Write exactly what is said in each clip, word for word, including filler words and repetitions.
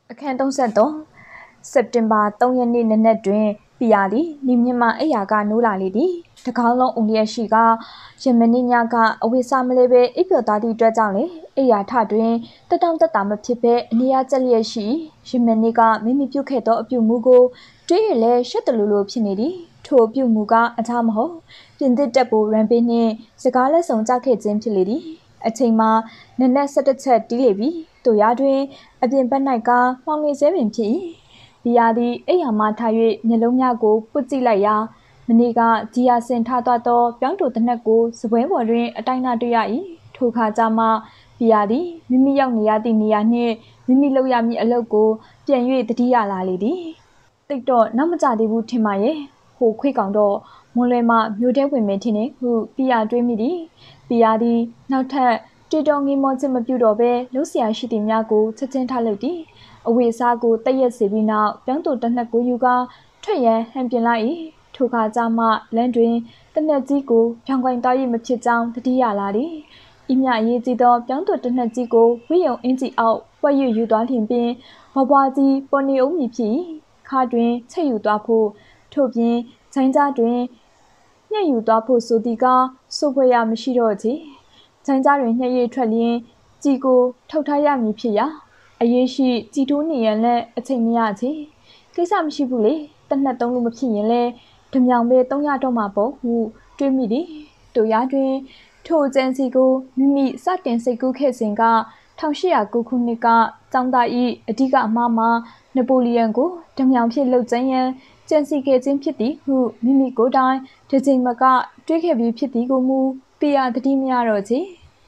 အခန်းသုံးဆယ့်သုံးစက်တင်ဘာသုံးရက်နေ့နနက်တွင်ပီယာသည်နေမြင့်မှအိယာကနိုးလာလေသည်တကောင်းလုံးအုံလျက်ရှိကယမနေ့ညကအဝိစာမလေးပဲအိပ်ပျော်သားသည့်အတွက်ကြောင့်လေအိယာထတွင်တတောင့်တတာမဖြစ်ပဲအနေရကျက်လျက်ရှိယမနေ့ကမိမိပြုခဲ့သောအပြုမှုကိုတွေးရလဲရှက်တလူလိုဖြစ်နေသည်ထိုအပြုမှုကအချမဟုတ်ပြင်သစ်တပ်ပိုရန်ပေးနှင့်စကားလက်ဆောင်ကြခဲ့ခြင်းဖြစ်လေသည်အချိန်မှာနနက်၁၁ချက်တီးလေပြီတို့ရတွင်အပြင်ဘက်၌ကမှောင်နေစေပင်ဖြစ်၏ဘီယာသည်အိယာမှထား၍မျက်လုံးများကိုပုတ်ကြည့်လိုက်ရာမနေ့ကဂျီယာစင်ထားသွားသောပြောင်းတူတနက်ကိုစပွဲပေါ်တွင်အတိုင်းအတာတွေ့ရ၏ထိုခါကျမှဘီယာသည်မိမိရောက်နေရသည့်နေရာနှင့်မိမိလုပ်ရမည့်အလုပ်ကိုပြန်၍တတိယလာလေသည်တိတ်တော့နောက်မကြသေးဘူးထင်ပါရဲ့ဟိုခွေးကောင်တော့မွန်လွယ်မှမြို့ထဲဝင်မယ်ထင်တယ်ဟုဘီယာတွေးမိသည်ဘီယာသည်နောက်ထပ်တီတော်ငေးမောခြင်းမပြုတော့ဘဲလှုပ်ရှားရှိသည့်များကိုချက်ချင်းထားလိုက်သည်အဝေစားကိုတည့်ရက်စေပြီးနောက်ပြောင်းတူတစ်နှစ်ကိုယူကာထွက်ရန်ဟန်ပြင်လိုက်၏ထိုခါကျမှလမ်းတွင်တနက်ကြီးကိုဖြောင်ကွင်သွား၍မဖြစ်ကြောင်းတတိယလာသည်ဤမြအရေးကြီးသောပြောင်းတူတစ်နှစ်ကြီးကိုဝိယုံအင်းကြီးအောက်ပွက်၍ယူသွားလျင်ပင်ဘဘွားကြီးပေါ်နေအောင်မည်ဖြစ်ခါတွင်ချက်ယူသွားဖို့ထို့ပြင်ချိုင်းကြားတွင်ညှက်ယူသွားဖို့ဆိုသည်ကဆိုဖွယ်ရမရှိတော့ချေချိုင်းကြားတွင်ညှက်၍ထွက်လျင်ကြည်ကိုထုတ်ထားရမည်ဖြစ်ရာအရေးရှိကြည်တိုးနေရန်လည်းအချိန်မရချေကိစ္စမရှိဘူးလေတနက်သုံးလို့မဖြစ်ရင်လဲဓမြောင်ပဲသုံးရတော့မှာပေါ့ဟုတွေးမိသည်တို့ရတွင်ထိုအကျဉ်းစီကိုမိမိစတင်စိတ်ကူးခဲ့စဉ်က၁၈၀၉ခုနှစ်ကကျောင်းသား၏အဓိကအမှားမှာနပိုလီယန်ကိုဓမြောင်ဖြစ်လှုပ်ကျင်းရန်ကြံစီခဲ့ခြင်းဖြစ်သည်ဟုမိမိကိုယ်တိုင်တစ်ချိန်မကတွေးခဲ့ပြီးဖြစ်သည်ကိုမူပီယာတတိမရတော့ချေ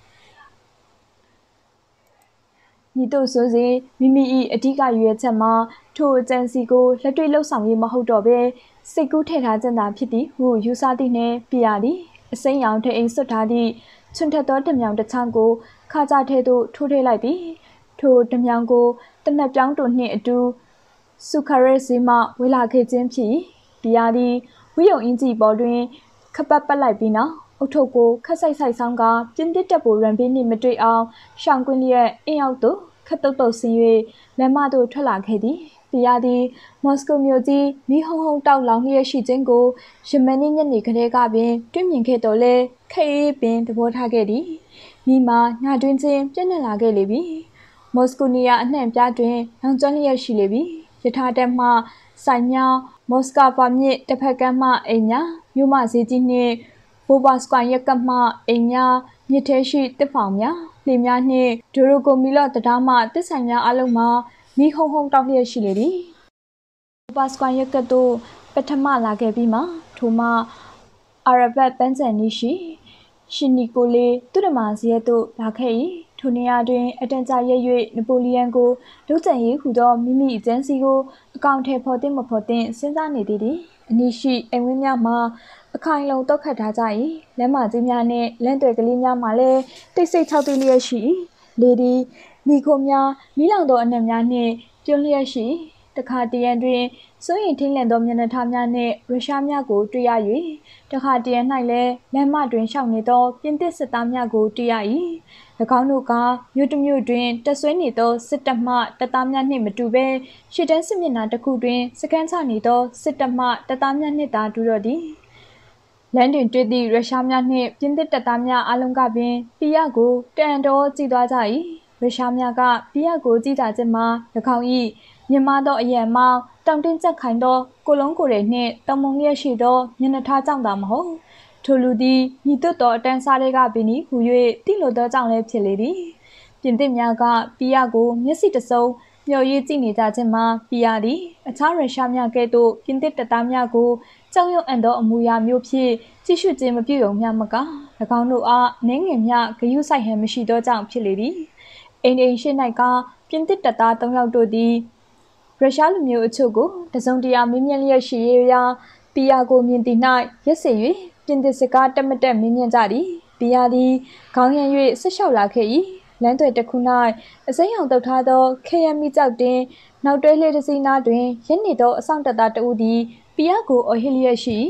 ညီတို့ဆိုစေမိမိ၏အဓိကရွေးချက်မှာထိုအကျဉ်းစီကိုလက်တွေ့လှုပ်ဆောင်ရေးမဟုတ်တော့ဘဲစိတ်ကူးထည့်ထားခြင်းသာဖြစ်သည်ဟုယူဆသည့်နှင့်ပီယာသည်အစိမ်းရောင်ထိအိမ်ဆွတ်ထားသည့်ချွန်ထက်သောဓမြောင်တစ်ချောင်းကိုခါကြထဲသို့ထိုးထည့်လိုက်သည်ထိုဓမြောင်ကိုတနက်ပြောင်းတူနှင့်အတူစုခရဲစီမှဝေလာခဲ့ခြင်းဖြစ်ပီယာသည်ဝိယုံအင်းကြီးပေါ်တွင်ခပတ်ပတ်လိုက်ပြီးနောက်အုတ်ထုပ်ကိုခက်ဆိုင်ဆိုင်ဆောင်ကပြင်းတစ်တက်ပိုရန်ပေးနှင့်မတွေ့အောင်ရှောင်ကွင်းလျက်အင်းအောက်သို့ခတ်တုတ်တုတ်ဆင်း၍လမ်းမသို့ထွက်လာခဲ့သည်ပီယာသည်မော်စကိုမြို့ကြီးမီးဟုံဟုံတောက်လောင်လျက်ရှိခြင်းကိုယမန်နေ့ညနေကလေးကပင်တွေ့မြင်ခဲ့တော်လဲခဲအေးပင်သဘောထားခဲ့သည်မိမာညတွင်ချင်းပြည့်နှက်လာခဲ့လေပြီမော်စကိုနေရာအနှံ့ပြားတွင်လောင်ကျွမ်းလျက်ရှိလေပြီယထာတက်မှဆိုင်များမော်စကာပါမြစ်တစ်ဖက်ကမ်းမှအိမ်များမြို့မဈေးကြီးနှင့်ဘိုဘာစကွိုင်ရက်ကမှအိမ်များမြစ်ထဲရှိတစ်ဖောင်များလေများနှင့်ဒိုရိုကိုမီလော့တရားမှတစ်ဆိုင်များအလုံးမှာမိဟုံဟုံတောက်လျက်ရှိလေသည်ဘိုဘာစကွိုင်ရက်ကတို့ပထမလာခဲ့ပြီးမှထိုမှအာရဘတ်ပန်းချန်နီရှိရှင်နီကိုလေသူတမဇီယက်တို့လာခဲ့၏ထိုနေရာတွင်အတန်ကြာရက်၍နပိုလီယန်ကိုဒုကျန်ရေးဟူသောမိမိအကျန်းစီကိုအကောင့်ထဲဖော်တင်မဖော်တင်စဉ်းစားနေသည်သည်အနည်းရှိအိမ်ဝင်းများမှာအခိုင်လုံတောက်ခတ်ထားကြ၏လမ်းမကြီးများနှင့်လမ်းတွေကလေးများမှာလည်းတိတ်ဆိတ်ခြောက်သွေးလျက်ရှိလေသည်မိခိုများမိလောင်သောအနံ့များနှင့်ပြုံးလျက်ရှိတခါတရံတွင်စိုးရင်ထိန်လန့်သောမျက်နှာထားများနှင့်ရုရှားများကိုတွေ့ရ၍တခါတရံ၌လည်းလမ်းမတွင်ရှောင်နေသောပြင်သစ်စစ်သားများကိုတွေ့ရ၏၎င်းတို့ကမြို့တစ်မြို့တွင်တက်ဆွဲနေသောစစ်တပ်မှတပ်သားများနှင့်မတူဘဲရှစ်တန်းစစ်မျက်နှာတစ်ခုတွင်စခန်းချနေသောစစ်တပ်မှတပ်သားများနှင့်သာတူတော့သည်လမ်းတွင်တွေ့သည့်ရုရှားများနှင့်ပြင်သစ်တပ်သားများအလုံးကပင်ပီယာကိုတန်တော်ကြည့်သွားကြ၏ရုရှားများကပီယာကိုကြည့်ကြခြင်းမှာ၎င်း၏မြင်မသောအရန်မောင်းတောင်တင်းကျပ်ခိုင်သောကိုလုံးကိုယ်တွေနှင့်တောင်မုံလျက်ရှိသောမျက်နှာထားကြောင့်သာမဟုတ်ထိုလူသည်ညီတွတ်သောအတန်းစားတွေကပင်ဟူ၍တိလိုသောကြောင့်လည်းဖြစ်လေသည်ပြင်သစ်များကပီယာကိုမျက်စိတစုံမျှော်ရည်ကြည့်နေကြခြင်းမှာပီယာသည်အခြားရုရှားများကဲ့သို့ပြင်သစ်တပ်သားများကိုကြောက်ရွံ့အံ့သောအမူအရာမျိုးဖြင့်ကြည့်ရှုခြင်းမပြုံမျှမက၎င်းတို့အားနင်းငယ်မျှဂရုစိုက်ဟန်မရှိသောကြောင့်ဖြစ်လေသည်အိမ်အိမ်ရှိ၌ကပြင်သစ်တပ်သားသုံးယောက်တို့သည်ရုရှားလူမျိုးအချို့ကိုတစုံတရာမင်းမြန်းလျက်ရှိရာပီယာကိုမြင်သည်၌ရက်စေ၍ပြင်သစ်စကားတက်မတက်မင်းမြန်းကြသည်ပီယာသည်ခေါင်းရံ၍ဆက်လျှောက်လာခဲ့၏လမ်းတွေတစ်ခု၌အစိမ်းရောင်တုပ်ထားသောခေယမီကြောက်တင်နောက်တွဲလေးတစ်စီးနားတွင်ရစ်နေသောအဆောင်တပ်သားတဦးသည်ပီယာကိုအော်ဟစ်လျက်ရှိ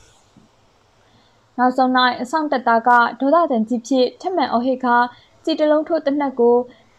နောက်ဆုံး၌အဆောင်တပ်သားကဒေါသတန်ကြီးဖြင့်ထက်မှန်အော်ဟစ်ခါကြည်တလုံးထိုးတနက်ကို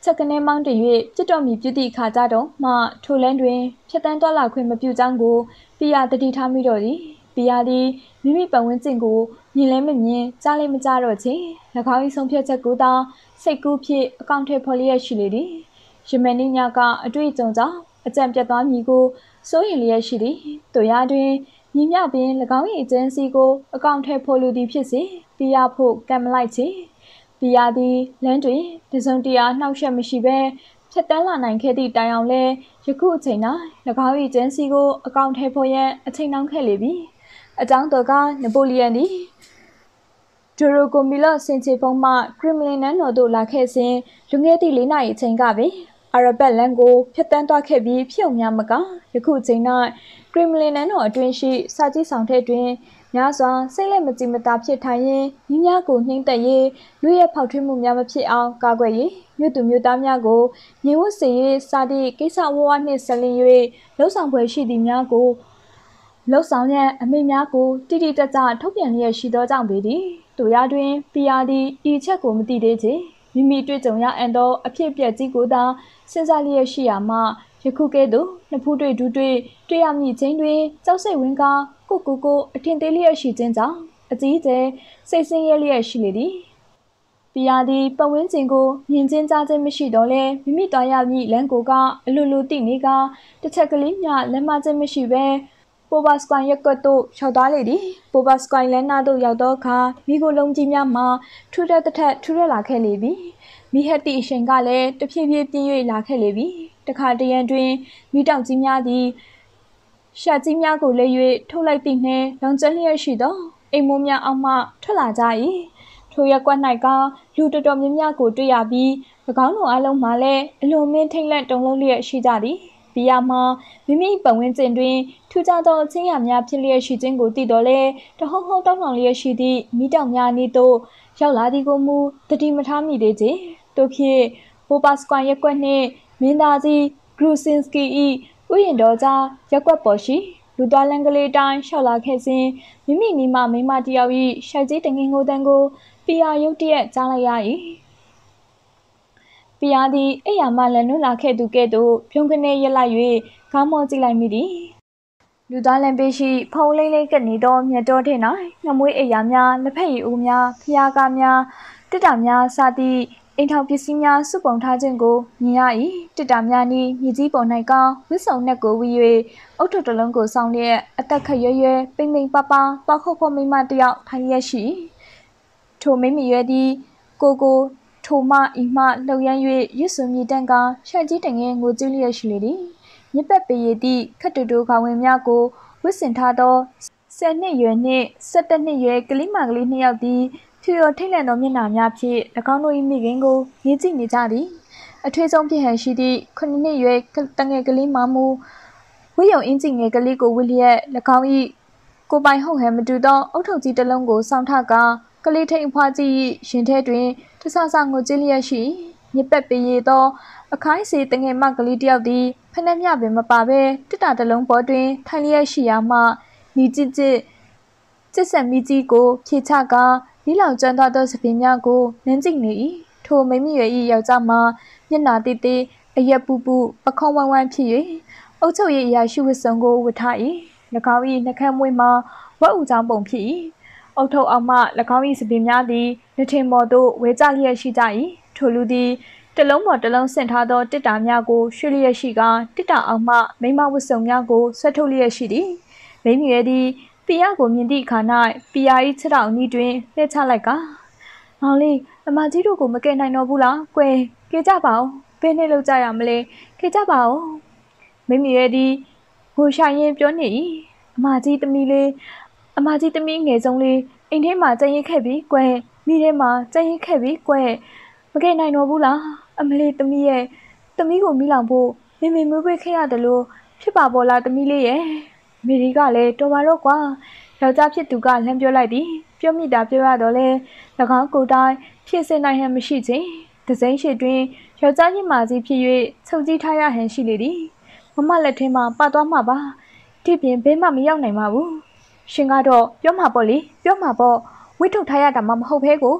ချက်ကနေမောင်းတ၍ပြစ်တော်မီပြစ်သည့်ခါကြတော့မှထိုလန်းတွင်ဖြတ်တန်းသွားလာခွင့်မပြုကြောင်းကိုပီယာတတိထားမိတော့သည်ပီယာသည်မိမိပတ်ဝန်းကျင်ကိုမြင်လဲမမြင်ကြားလဲမကြားတော့ချေ၎င်း၏ဆုံးဖြတ်ချက်ကိုသာစိတ်ကူးဖြင့်အကောင့်ထဲဖော်လျက်ရှိလေသည်ယမန်နေ့ညကအတွေ့အကြုံကြောင့်အကြံပြတ်သွားမည်ကိုစိုးရင်လျက်ရှိသည်တို့ရတွင်ညီမျှပင်၎င်း၏အကျဉ်းစီကိုအကောင့်ထဲဖော်လိုသည်ဖြစ်စေပီယာဖို့ကံမလိုက်ချေပီယာသည်လမ်းတွင်တစုံတရာနှောက်ယှက်မရှိဘဲဖြတ်တန်းလာနိုင်ခဲ့သည့်တိုင်အောင်လဲယခုအချိန်၌၎င်း၏ကျန်းစီကိုအကောင့်ထဲဖော်ရန်အချိန်နှောင်းခဲ့လေပြီအကြောင်းတော်ကနပိုလီယန်သည်ဒိုရိုကိုမီလော့စင်ချေဖုံးမှခရမလင်နန်းတော်သို့လာခဲ့စဉ်လူငယ်သည့်လေးနာရီအချိန်ကပင်အာရဘတ်လန်ကိုဖြတ်တန်းသွားခဲ့ပြီးဖြစ်ုံများမကယခုအချိန်၌ခရမလင်နန်းတော်အတွင်းရှိစာကြည့်ဆောင်ထဲတွင်များစွာစိတ်လက်မကြည်မသာဖြစ်ထိုင်ရင်မိများကိုနှိမ့်သက်၍လူရဲ့ဖောက်ထွင်းမှုများမဖြစ်အောင်ကာကွယ်၍မြို့သူမြို့သားများကိုငြိမ်ဝတ်စေ၍စာသည့်ကိစ္စဝဝနှင့်ဆက်လင်း၍လှုပ်ဆောင်ဖွယ်ရှိသည့်များကိုလှုပ်ဆောင်ရန်အမိများကိုတိတိကျကျထုတ်ပြန်လျက်ရှိသောကြောင့်ပေသည်တို့ရတွင်ပီယာသည်ဤချက်ကိုမသိသေးချေမိမိတွေ့ကြုံရအန်သောအဖြစ်အပျက်ကြီးကိုသာစဉ်းစားလျက်ရှိရာမှယခုကဲ့သို့နှစ်ဖူးတွေ့ဒူးတွေ့တွေ့ရမည့်ချိန်တွင်ကြောက်စိတ်ဝင်ကားကိုကိုကိုအထင်သေးလျက်ရှိခြင်းကြောင့်အကြီးကျယ်စိတ်ဆင်းရဲလျက်ရှိလေသည်ပီယာသည်ပတ်ဝန်းကျင်ကိုမြင်ချင်းကြားခြင်းမရှိတော့လဲမိမိသွားရမည့်လမ်းကိုကအလိုလိုသိနေကတစ်ချက်ကလေးမျှလက်မခြင်းမရှိဘဲပိုဘာစကွိုင်းရက်ကွက်သို့ရောက်သွားလေသည်ပိုဘာစကွိုင်းလမ်းနာသို့ရောက်သောအခါမိကိုလုံးကြီးများမှထူထပ်တစ်ထက်ထူထပ်လာခဲ့လေပြီမိဟက်တီအရှင်ကလည်းတဖြည်းဖြည်းပြင်း၍လာခဲ့လေပြီတခါတရံတွင်မိတောင်ကြီးများသည်ရှာကြီးများကိုလဲ၍ထုတ်လိုက်သည့်နှင့်လောင်ကျွမ်းလျက်ရှိသောအိမ်မိုးများအောက်မှထွက်လာကြ၏ထိုရက်ကွက်၌ကလူတော်တော်များများကိုတွေ့ရပြီး၎င်းတို့အလုံးမှလည်းအလွန်မင်းထိတ်လန့်တုန်လှုပ်လျက်ရှိကြသည်ပီယာမှာမိမိပတ်ဝန်းကျင်တွင်ထူးခြားသောအချင်းရာများဖြစ်လျက်ရှိခြင်းကိုသိတော်လဲတဟုံးဟုံးတောင်းလောင်လျက်ရှိသည့်မိတောင်များနေသို့ရောက်လာသည်ကိုမူတတိမထားမိသေးချေတို့ဖြင့်ပိုပါစကွိုင်းရက်ကွက်နှင့်မင်းသားကြီးဂရူစင်စကီ၏ဥယျာဉ်တော်ကြားရက်ကွက်ပေါ်ရှိလူသွားလန်းကလေးတိုင်းလျှောက်လာခဲ့စဉ်မိမိမိမမိမတယောက်၏ရှိုက်ကြီးတငင်ကိုတန်းကိုပီယာရုတ်တရက်ကြားလိုက်ရ၏ပီယာသည်အိယာမှလည်းနုလာခဲ့သူကဲ့သို့ပြုံးကနေရက်လိုက်၍ခေါင်းမောကြည့်လိုက်မိသည်လူသားလမ်းပေးရှိဖုံးလေးလေးကပ်နေသောမြတ်တော်ထင်၌နှမွေးအိယာများလက်ဖက်ရည်အိုးများဖျားကားများတစ်တာများစသည့်အိမ်ထောင်ပစ္စည်းများစုပုံထားခြင်းကိုမြင်ရ၏တစ်တာများနီးမြေကြီးပေါ်၌ကဝစ်စုံနှက်ကိုဝီ၍အုတ်ထုပ်တစ်လုံးကိုဆောင်းလျက်အသက်ခရွရွပိမ့်ပိမ့်ပပတောက်ခုတ်ခုတ်မိမတယောက်ထိုင်ရရှိထိုမိမိရွယ်သည်ကိုကိုထိုမဤမှလှုပ်ရမ်း၍ရွတ်စွမြည်တန်းကရှက်ကြီးတငယ်ငိုကြည့်လျက်ရှိလေသည်မြစ်ပတ်ပေရသည့်ခတ်တူတူခေါဝင်များကိုဝစ်စင်ထားသောဆယ်နှစ်ရွယ်နှင့်ဆယ်တစ်နှစ်ရွယ်ကလေးမကလေးနှစ်ယောက်သည်ဖြူရထိတ်လန့်သောမျက်နှာများဖြင့်၎င်းတို့၏မိခင်ကိုမြင်ကြည့်နေကြသည်အထွေးဆုံးဖြစ်ဟန်ရှိသည့်ခုနှစ်နှစ်ရွယ်တငယ်ကလေးမမူဝိယုံအင်းကြီးငယ်ကလေးကိုဝစ်လျက်၎င်း၏ကိုပိုင်ဟုတ်ဟန်မတူသောအုတ်ထုပ်ကြီးတစ်လုံးကိုစောင့်ထကာကလေးထိန်ဖွားကြီး၏ရင်ထဲတွင်တဆဆငိုကြည့်လျက်ရှိမြစ်ပတ်ပေရသောအခိုင်းစီတငယ်မကလေးတယောက်သည်ဖနှက်မြပင်မပါဘဲတစ်တာတစ်လုံးပေါ်တွင်ထိုင်လျက်ရှိရာမှနီကြစ်ကြစ်ကျစ်ဆက်မီကြီးကိုဖြေချကာလီလောင်ကျွမ်းသွားသောစပင်များကိုနမ်းကြည့်နေ၏ထိုမိမိရွယ်၏ယောက်ျားမှာမျက်နှာတိတိအရက်ပူပူပခုံးဝိုင်းဝိုင်းဖြစ်၍အုတ်ချုပ်၏အရာရှိဝတ်စုံကိုဝတ်ထား၏၎င်း၏နှကမ်းမွေးမှာဝက်ဥချောင်းပုံဖြစ်၏အုတ်ထုပ်အောက်မှ၎င်း၏စပင်များသည်လက်ထင်ပေါ်သို့ဝဲကျလျက်ရှိကြ၏ထိုလူသည်တလုံးပေါ်တလုံးဆင့်ထားသောတစ်တာများကိုရွှေလျက်ရှိကာတစ်တာအောက်မှမိမဝတ်စုံများကိုဆွဲထုတ်လျက်ရှိသည်မိမိရဲ့သည်ပီယာကိုမြင်သည့်အခါ၌ပီယာ၏ခြေထောက်အနီးတွင်လှည့်ချလိုက်ကမောင်လေးအမကြီးတို့ကိုမကယ်နိုင်တော့ဘူးလားကွယ်ကယ်ကြပါဦးဘယ်နဲ့လောက်ကြရမလဲကယ်ကြပါဦးမိမိရဲ့သည်ငိုရှာရင်ပြောနေ၏အမကြီးသမီးလေးအမကြီးသမီးငယ်ဆုံးလေးအိမ်ထဲမှာကြင်ရင်ခဲ့ပြီကွယ်မိထဲမှာကြင်ရင်ခဲ့ပြီကွယ်မကယ်နိုင်တော့ဘူးလားအမလေးသမီးရဲ့သမီးကိုမိလောင်ဖို့မေမေမွေးပွေးခဲ့ရတယ်လို့ဖြစ်ပါပေါ်လားသမီးလေးရဲ့မေရီကလည်းတော်ပါတော့ကွာယောက်ျားဖြစ်သူကလမ်းပြောလိုက်သည်ပြောမိတာပြောရတော့လဲ၎င်းကိုယ်တိုင်ဖြစ်စေနိုင်ဟန်မရှိခြင်းဒဇိမ်းရှိတွင်ယောက်ျားကြီးမာကြီးဖြစ်၍ချုပ်ကြီးထားရဟန်ရှိလေသည်မမလက်ထဲမှာပတ်သွားမှာပါဒီပြင်ဘဲမှမရောက်နိုင်ပါဘူးရှင်ကတော့ပြောမှာပေါ့လေပြောမှာပေါ့ဝိထုတ်ထားရတာမှမဟုတ်ဘဲကို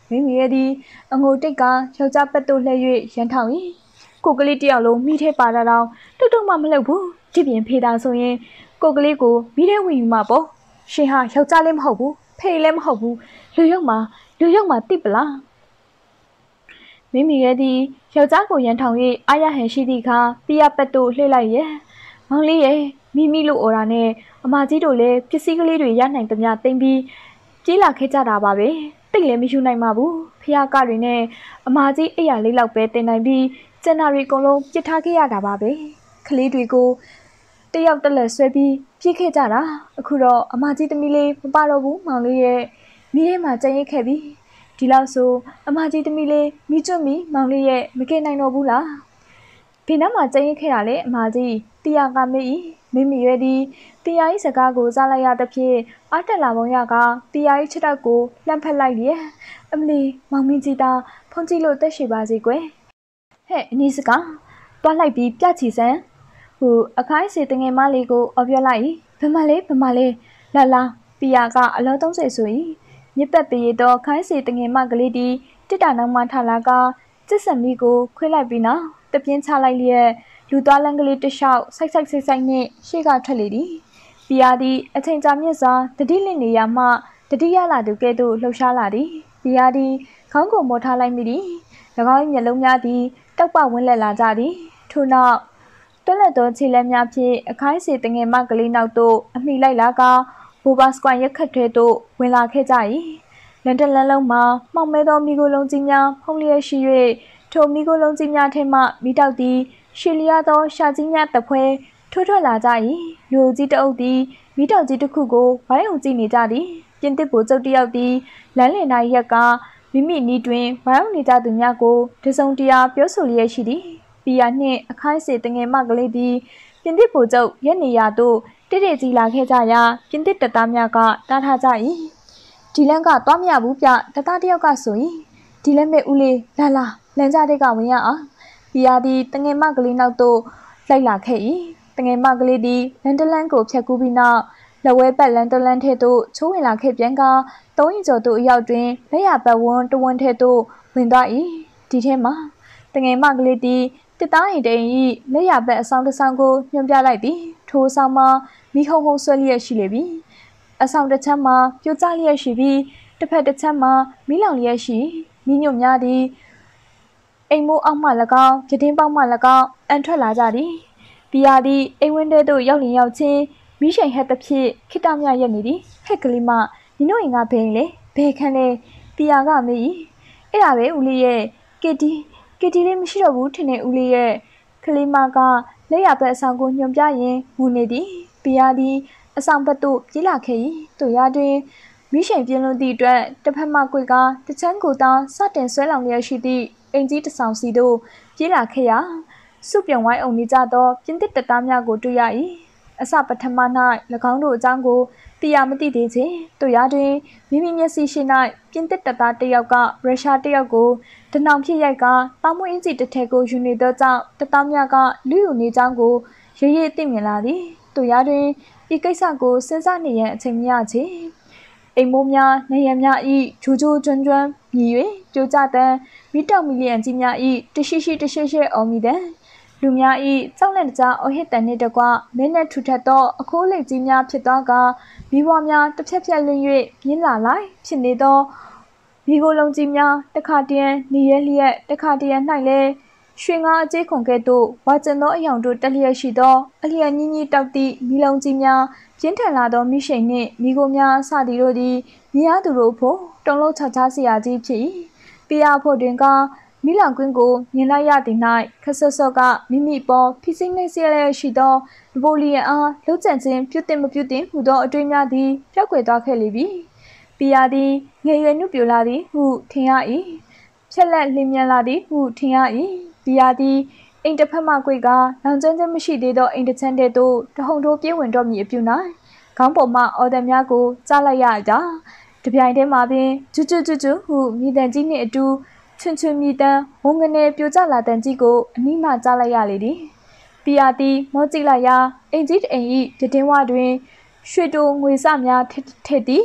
မိမိရဲ့ဒီအငိုတိတ်ကယောက်ျားပတ်တို့လှည့်၍ရန်ထောင်၏ကိုကလေးတယောက်လုံးမိထဲပါတာတော့တုတ်တုတ်မှမလှုပ်ဘူးဒီပြင်ဖေးတာဆိုရင်ကိုကလေးကိုမိထဲဝင်ယူမှာပေါ့ရှင်ဟာယောက်ျားလည်းမဟုတ်ဘူးဖေးလည်းမဟုတ်ဘူးလူရုပ်မှာလူရုပ်မှာတိပလားမိမိရဲ့ဒီယောက်ျားကိုရန်ထောင်၍အာရဟန်ရှိသည့်အခါပြရပတ်တို့လှည့်လိုက်ရဲ့မောင်လေးရဲ့မိမိလိုအော်တာနဲ့အမကြီးတို့လည်းပစ္စည်းကလေးတွေရနိုင်သမျှသိမ့်ပြီးပြေးလာခဲ့ကြတာပါပဲတိတ်လည်းမယူနိုင်ပါဘူးဖះကတွေနဲ့အမကြီးအိယာလေးလောက်ပဲတင်နိုင်ပြီးကျန်တာတွေအကုန်လုံးပြစ်ထားခဲ့ရတာပါပဲကလေးတွေကိုတယောက်တက်လက်ဆွဲပြီးပြစ်ခဲ့ကြတာအခုတော့အမကြီးသမီးလေးမပါတော့ဘူးမောင်လေးရဲ့မိထဲမှာကြင်ရိတ်ခဲ့ပြီဒီလောက်ဆိုအမကြီးသမီးလေးမိကျွတ်မိမောင်လေးရဲ့မကဲနိုင်တော့ဘူးလားဘေးနားမှာကြင်ရိတ်ခဲ့တာလေအမကြီးတရားကမေးမိမိရဲ့ဒီတရားကြီးစကားကိုကြားလိုက်ရသဖြင့်အားတက်လာပုံရကတရားကြီးချက်တော့ကိုလှမ်းဖက်လိုက်လေအမလီမောင်မင်းကြီးသားဖုန်ကြီးလို့တက်ရှိပါစေကွယ်ဟဲ့အနီးစကားတွားလိုက်ပြီးပြချီစမ်းဟိုအခိုင်းစီတငယ်မလေးကိုအော်ပြောလိုက်ဘမလေးဘမလေးလာလာပီယာကအလောသုံးဆယ်ဆိုရင်မြစ်ပတ်ပေတော့ခိုင်းစီတငယ်မကလေးတီတစ်တာနောက်မှထလာကစစ်စံမီကိုခွေးလိုက်ပြီးနော်တပြင်းချလိုက်လျက်လူသွားလန်းကလေးတလျှောက်ဆိုက်ဆိုက်ဆိုက်ဆိုက်နဲ့ရှေ့ကထွက်လေသည်ပီယာသည်အချိန်ကြာမြင့်စွာတတိလင့်နေရမှတတိယလာသူကဲ့သို့လှုပ်ရှားလာသည်ပီယာသည်ခေါင်းကိုမော်ထားလိုက်မိသည်၎င်း၏မျက်လုံးများသည်တောက်ပဝန်းလက်လာကြသည်ထို့နောက်တွက်လက်သောခြေလက်များဖြင့်အခိုင်းစီတငယ်မကလေးနောက်သို့အမိလိုက်လာကဘူဘာစကွန်ရက်ခတ်ထဲသို့ဝင်လာခဲ့ကြ၏လန်တလန်လုံးမှာမှောင်မဲသောမိခိုလုံးကြီးများဖုံးလျက်ရှိ၍ထိုမိခိုလုံးကြီးများထဲမှမိတောက်သည်ရှီလျာသောရှာကြီးများတပွဲထိုးထွက်လာကြ၏လူကြီးတအုပ်သည်မိတောက်ကြီးတစ်ခုကိုဝိုင်းအောင်ကြည့်နေကြသည်ပြင်သစ်ဗိုလ်ချုပ်တယောက်သည်လမ်းလည်နာရက်ကမိမိနီးတွင်ဝိုင်းအောင်နေကြသူများကိုတစုံတရာပြောဆိုလျက်ရှိသည်ပီယာနှင့်အခိုင်းစီတငယ်မကလေးသည်ပြင်သစ်ဗိုလ်ချုပ်ရက်နေရာသို့တိတိကြီးလာခဲ့ကြရာပြင်သစ်တပ်သားများကတားထားကြ၏ဒီလန်းကသွားမရဘူးပြတပ်သားတယောက်ကဆိုရင်ဒီလက်မဲ့ဦးလေးလာလာလမ်းကြားတဲ့ကဝင်ရအောင်ပီယာသည်တငယ်မကလေးနောက်သို့လိုက်လာခဲ့၏တငယ်မကလေးသည်လန်ဒလန်ကိုဖျက်ကူးပြီးနောက်လက်ဝဲပတ်လန်ဒလန်ထဲသို့ချိုးဝင်လာခဲ့ပြန်ကသုံးရင်ကျော်သို့အရောက်တွင်လက်ရပတ်ဝန်းတဝန်းထဲသို့ဝင်သွား၏ဒီထဲမှာတငယ်မကလေးသည်တစ်သားရင်တိန်၏လက်ရပတ်အဆောင်တစ်ဆောင်ကိုညွှန်ပြလိုက်သည်ထိုအဆောင်မှာမိဟုံဟုံဆွဲလျက်ရှိလေပြီအဆောင်တစ်ချက်မှာပြိုကျလျက်ရှိပြီးတစ်ဖက်တစ်ချက်မှာမိလောင်လျက်ရှိမိညွတ်များသည်အိမ်မိုးအောက်မှ၎င်းပြတင်းပေါက်မှ၎င်းအန်ထွက်လာကြသည်ပီယာသည်အိမ်ဝင်းထဲသို့ရောက်လျင်ရောက်ချင်းမိရှိန်ဟက်သဖြင့်ခိတမြရက်နေသည်ဟက်ကလေးမညီတို့ရင်ကဘိန်းလေဘဲခန်းလေပီယာကမေးအဲ့ဒါပဲဦးလေးရဲ့ကီတီကီတီလေးမရှိတော့ဘူးထင်တယ်ဦးလေးရဲ့ကလေးမကလက်ရပတ်အဆောင်ကိုညွှန်ပြရင်ငူနေသည်ပီယာသည်အဆောင်ဘက်သို့ပြေးလာခဲ့၏တို့ရတွင်မိရှိန်ပြင်းလွန်သည့်အတွက်တစ်ဖက်မှကွေကတချမ်းကိုသာစတင်ဆွဲလောင်လျက်ရှိသည့်အင်ကြီးတဆောင်စီတို့ပြေးလာခဲ့ရာစုပြုံဝိုင်းအောင်နေကြသောပြင်သစ်တပ်သားများကိုတွေ့ရ၏အစပထမ၌၎င်းတို့အကြောင်းကိုသိရမသိသေးချေတို့ရတွင်မိမိမျက်စိရှိ၌ပြင်သစ်တပ်သားတစ်ယောက်ကရုရှားတစ်ယောက်ကိုတနှောင်ဖြစ်ရိုက်ကတောင်မွေးအင်းစီတစ်ထက်ကိုယူနေသောကြောင့်တပ်သားများကလူယူနေကြောင်းကိုရရသိမြင်လာသည်တို့ရတွင်ဤကိစ္စကိုစဉ်းစားနေရန်အချိန်မရချေအိမ်မိုးများနေရများဤဂျိုဂျိုကျွန်းကျွန်းမြည်၍ကြိုကြတန်းမိတောက်မီလီယံကြီးများဤတရှိရှိတရှိရှိအော်မီတန်းလူများဤကြောက်လက်တကြားအဟစ်တန်နှင့်တကွမင်းနဲ့ထူထပ်သောအခိုးလိတ်ကြီးများဖြစ်သွားကမိဘွားများတစ်ဖြက်ဖြက်လွင်၍ပြင်းလာလိုက်ဖြစ်နေသောမိကိုယ်လုံးကြီးများတခါတည်းနေရလျက်တခါတည်း၌လဲရွှေငါအကျိခုံကဲ့သို့ဝါကျင်သောအယောင်တို့တက်လျက်ရှိသောအလျက်ကြီးကြီးတောက်သည့်မိလုံးကြီးများပြင်းထန်လာသောမိရှိန်နှင့်မိကိုများစသည်တို့သည်မြင်ရသူတို့ဖို့တုံလုံးချချစရာကြီးဖြစ်၏ပြရဖို့တွင်ကမိလောင်ကွင်းကိုမြင်လိုက်ရသည်၌ခဆဆော့ကမိမိပေါ်ဖိစိမ့်နေစေလျက်ရှိသောနပိုလီယံအားလှုပ်ကြံခြင်းပြုတင်မပြုတင်ဟူသောအတွေ့များသည်ပျောက်ကွယ်သွားခဲ့လေပြီပြရသည်ငယ်ရွယ်နှုတ်ပြလာသည်ဟုထင်ရ၏ဖြက်လက်လင်းမြန်လာသည်ဟုထင်ရ၏ပြရသည်အိမ်တစ်ဖက်မှကွေကလောင်ကျွမ်းခြင်းမရှိသေးသောအိမ်တစ်ချမ်းတည်းသို့တဟုန်ထိုးပြေးဝင်တော့မည်အပြု၌ခေါင်းပေါ်မှအော်တံများကိုကြားလိုက်ရကြတပြိုင်တည်းမှာပင်ကျူးကျူးကျူးကျူးဟုမြေတံကြီးနှင့်အတူချွန်းချွန်းမြည်တမ်းဝုန်းကနေပြိုကျလာတန်ကြီးကိုအနီးမှကြားလိုက်ရလေသည်ပီယာတီမောကြည့်လိုက်ရာအိမ်ကြီးတအိမ်ဤတည်င်းဝတွင်ရွှေတိုငွေစများထက်သည်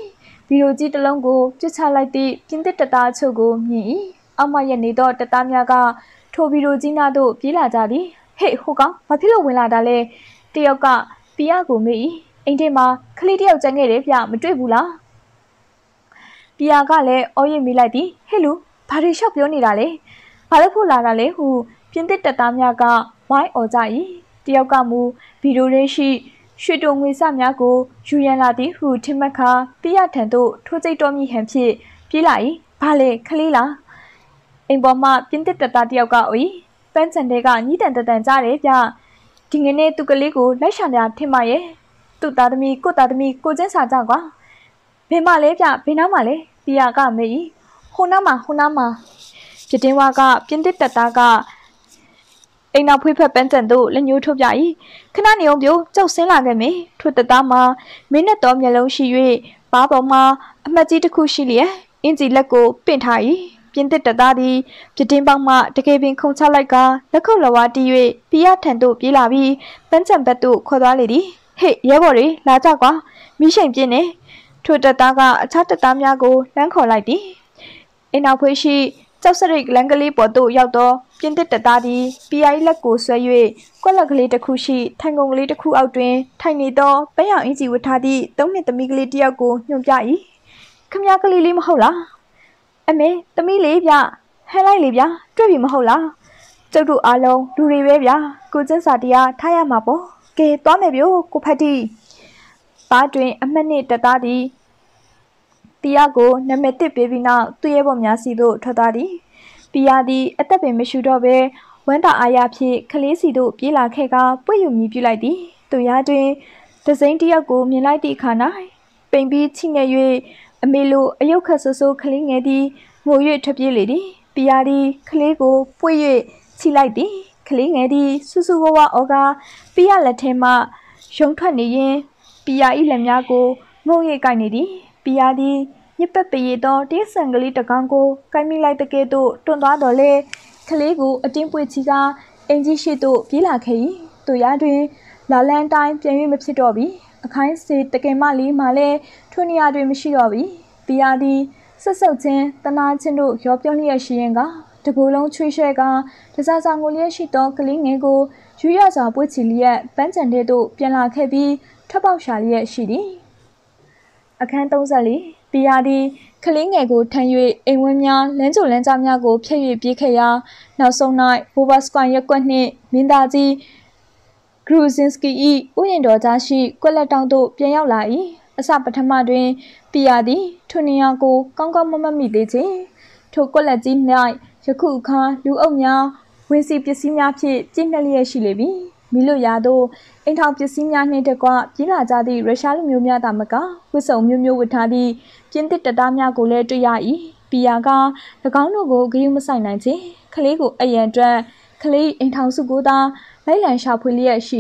ဗီဒီယိုကြီးတစ်လုံးကိုပြစ်ချလိုက်သည့်ပြင်သစ်တပ်သားအချို့ကိုမြင်၏အောက်မှရက်နေသောတပ်သားများကထိုဗီဒီယိုကြီးနားသို့ပြေးလာကြသည်ဟေ့ဟိုကောင်ဘာဖြစ်လို့ဝင်လာတာလဲတယောက်ကပီယာကိုမေး၏အိမ်ထဲမှာကလေးတယောက်ကျန်ခဲ့တယ်ဗျမတွေ့ဘူးလားပီယာကလည်းအော်ရစ်မိလိုက်သည်ဟဲ့လူဘာတွေလျှောက်ပြောနေတာလဲဘာလို့ဖို့လာတာလဲဟုပြင်သစ်တပ်သားများကဝိုင်းအော်ကြ၏တယောက်ကမူဗီဒီယိုရင်းရှိရွှေတုံငွေစများကိုယူရန်လာသည်ဟုထင်မှတ်ခါပီယာထံသို့ထိုးစိတ်တော်မြည်ဟန်ဖြင့်ပြေးလာ၏ဘာလဲခလေးလားအိမ်ပေါ်မှပြင်သစ်တပ်သားတယောက်ကအိုပန်းချန်တဲ့ကညီးတန်တန်ကြားတယ်ဗျဒီငနေ့သူကလေးကိုလိုက်ရှာနေတာထင်ပါရဲ့သူ့သားသမီးကိုသားသမီးကိုချင်းစာကြကွာဘယ်မှလဲဗျဘယ်နားမှလဲပီယာကမေးဟိုနားမှာဟိုနားမှာပြတင်းဝါကပြင်သစ်တပ်သားကအိမ်နောက်ဖွေးဖက်ပန်းချန်တို့လက်ညှိုးထုတ်ပြ၏ခဏနေအောင်ပြိုကြောက်ဆင်းလာခဲ့မယ်ထိုတပ်သားမှာမင်းနဲ့တော်မျက်လုံးရှိ၍ဘားပေါ်မှာအမှတ်ကြီးတစ်ခုရှိလျက်အင်ဂျီလက်ကိုပင့်ထား၏ပြင်သစ်တပ်သားသည်ပြတင်းပေါက်မှတကယ်ပင်ခုန်ချလိုက်ကလက်ခုပ်လဝါတီး၍ပီယာထံသို့ပြေးလာပြီးပန်းချန်ဘက်သို့ခေါ်သွားလေသည်ဟေ့ရဲဘော်တွေလာကြကွာမိရှိန်ပြင်းနေထိုတပ်သားကအခြားတပ်သားများကိုလမ်းခေါ်လိုက်သည်အိမ်နောက်ဖွေးရှိကျောက်စရိတ်လမ်းကလေးပေါ်သို့ရောက်သောပြင်သစ်တပ်သားသည်ပီယာ၏လက်ကိုဆွဲ၍ကွက်လက်ကလေးတစ်ခုရှိထိုင်ကုန်ကလေးတစ်ခုအောက်တွင်ထိုင်နေသောပန်းရောင်အင်ကြီးဝတ်ထားသည့်သုံးနှစ်သမီးကလေးတစ်ယောက်ကိုညွှန်ပြ၏ခမည်းကလေးလေးမဟုတ်လားအမေသမီးလေးဗျဟဲလိုက်လေဗျတွေ့ပြီမဟုတ်လားကျုပ်တို့အားလုံးလူတွေပဲဗျကိုကျင်းစာတရားထားရမှာပေါ့ကဲသွားမယ်ဗျို့ကိုဖတ်တီပါတွင်အမှတ်နှစ်တပ်သားသည်ပီယာကိုနာမည်တစ်ပေးပြီးနောက်သူ့ရဲ့ဘော်များစီသို့ထွက်သွားသည်ပီယာသည်အသက်ပင်မရှိတော့ဘဲဝမ်းသာအားရဖြင့်ကလေးစီတို့ပြေးလာခဲ့ကပွေ့ယူမြည်ပြလိုက်သည်သူရတွင်ဒဇိန်တယောက်ကိုမြင်လိုက်သည့်အခါ၌ပိန်ပြီးချိငယ်၍အမေလိုအယုတ်ခတ်ဆိုးဆိုးကလေးငယ်သည်ငို၍ထွက်ပြေးလေသည်ပီယာသည်ကလေးကိုပွေ့၍ချိလိုက်သည်ကလေးငယ်သည်စူးစူးဝဝအော်ကပီယာလက်ထဲမှရုံထွက်နေရင်ပီယာ၏လက်များကိုငုံရိပ်ကိုက်နေသည်ပီယာသည်ညစ်ပတ်ပရသောတေးဆန်ကလေးတကောင်ကိုကိုက်မိလိုက်တဲ့ကဲ့သို့တွန်းသွားတော်လေကလေးကိုအတင်းပွေချီကအင်ကြီးရှိသို့ပြေးလာခဲ့၏သူရတွင်လာလန်တိုင်းပြန်၍မဖြစ်တော့ပြီအခိုင်းစေတကယ်မလေးမှလည်းထိုနေရာတွင်မရှိတော့ပြီပီယာသည်ဆက်ဆုပ်ခြင်းတနာခြင်းတို့ရောပြုံးလျက်ရှိရင်ကတကူလုံးချွေးရှဲကတစားစားငိုလျက်ရှိသောကလေးငယ်ကိုရွရစွာပွေချီလျက်ပန်းချန်တဲ့သို့ပြန်လာခဲ့ပြီးထပ်ပေါက်ရှာလျက်ရှိသည်အခန်းသုံးဆယ်လေးပီယာသည်ကလေးငယ်ကိုထမ်း၍အိမ်ဝင်းများလမ်းကြိုလမ်းကြားများကိုဖျက်၍ပြေးခဲ့ရာနောက်ဆုံး၌ဘိုဘာစကွမ်ရက်ကွက်နှင့်မင်းသားကြီးဂရူဇင်စကီ၏ဥယျာဉ်တော်ကြားရှိကွက်လက်တောင်သို့ပြန်ရောက်လာ၏အစပထမတွင်ပီယာသည်ထိုနေရာကိုကောင်းကောင်းမမတ်မိသေးခြင်းထိုကွက်လက်ကြီး၌ယခုအခါလူအုပ်များဝင်စီပစ္စည်းများဖြင့်ပြည့်နှက်လျက်ရှိလေပြီမိလို့ရသောအိမ်ထောင်ပစ္စည်းများနှင့်တကွပြည်လာကြသည့်ရုရှားလူမျိုးများသာမကဝတ်စုံမျိုးမျိုးဝတ်ထားသည့်ပြင်သစ်တပ်သားများကိုလည်းတွေ့ရ၏ပီယာက၎င်းတို့ကိုဂရုမစိုက်နိုင်ခြင်းကလေးကိုအယံအတွက်ကလေးအိမ်ထောင်စုကိုသာလိုက်လံရှာဖွေလျက်ရှိ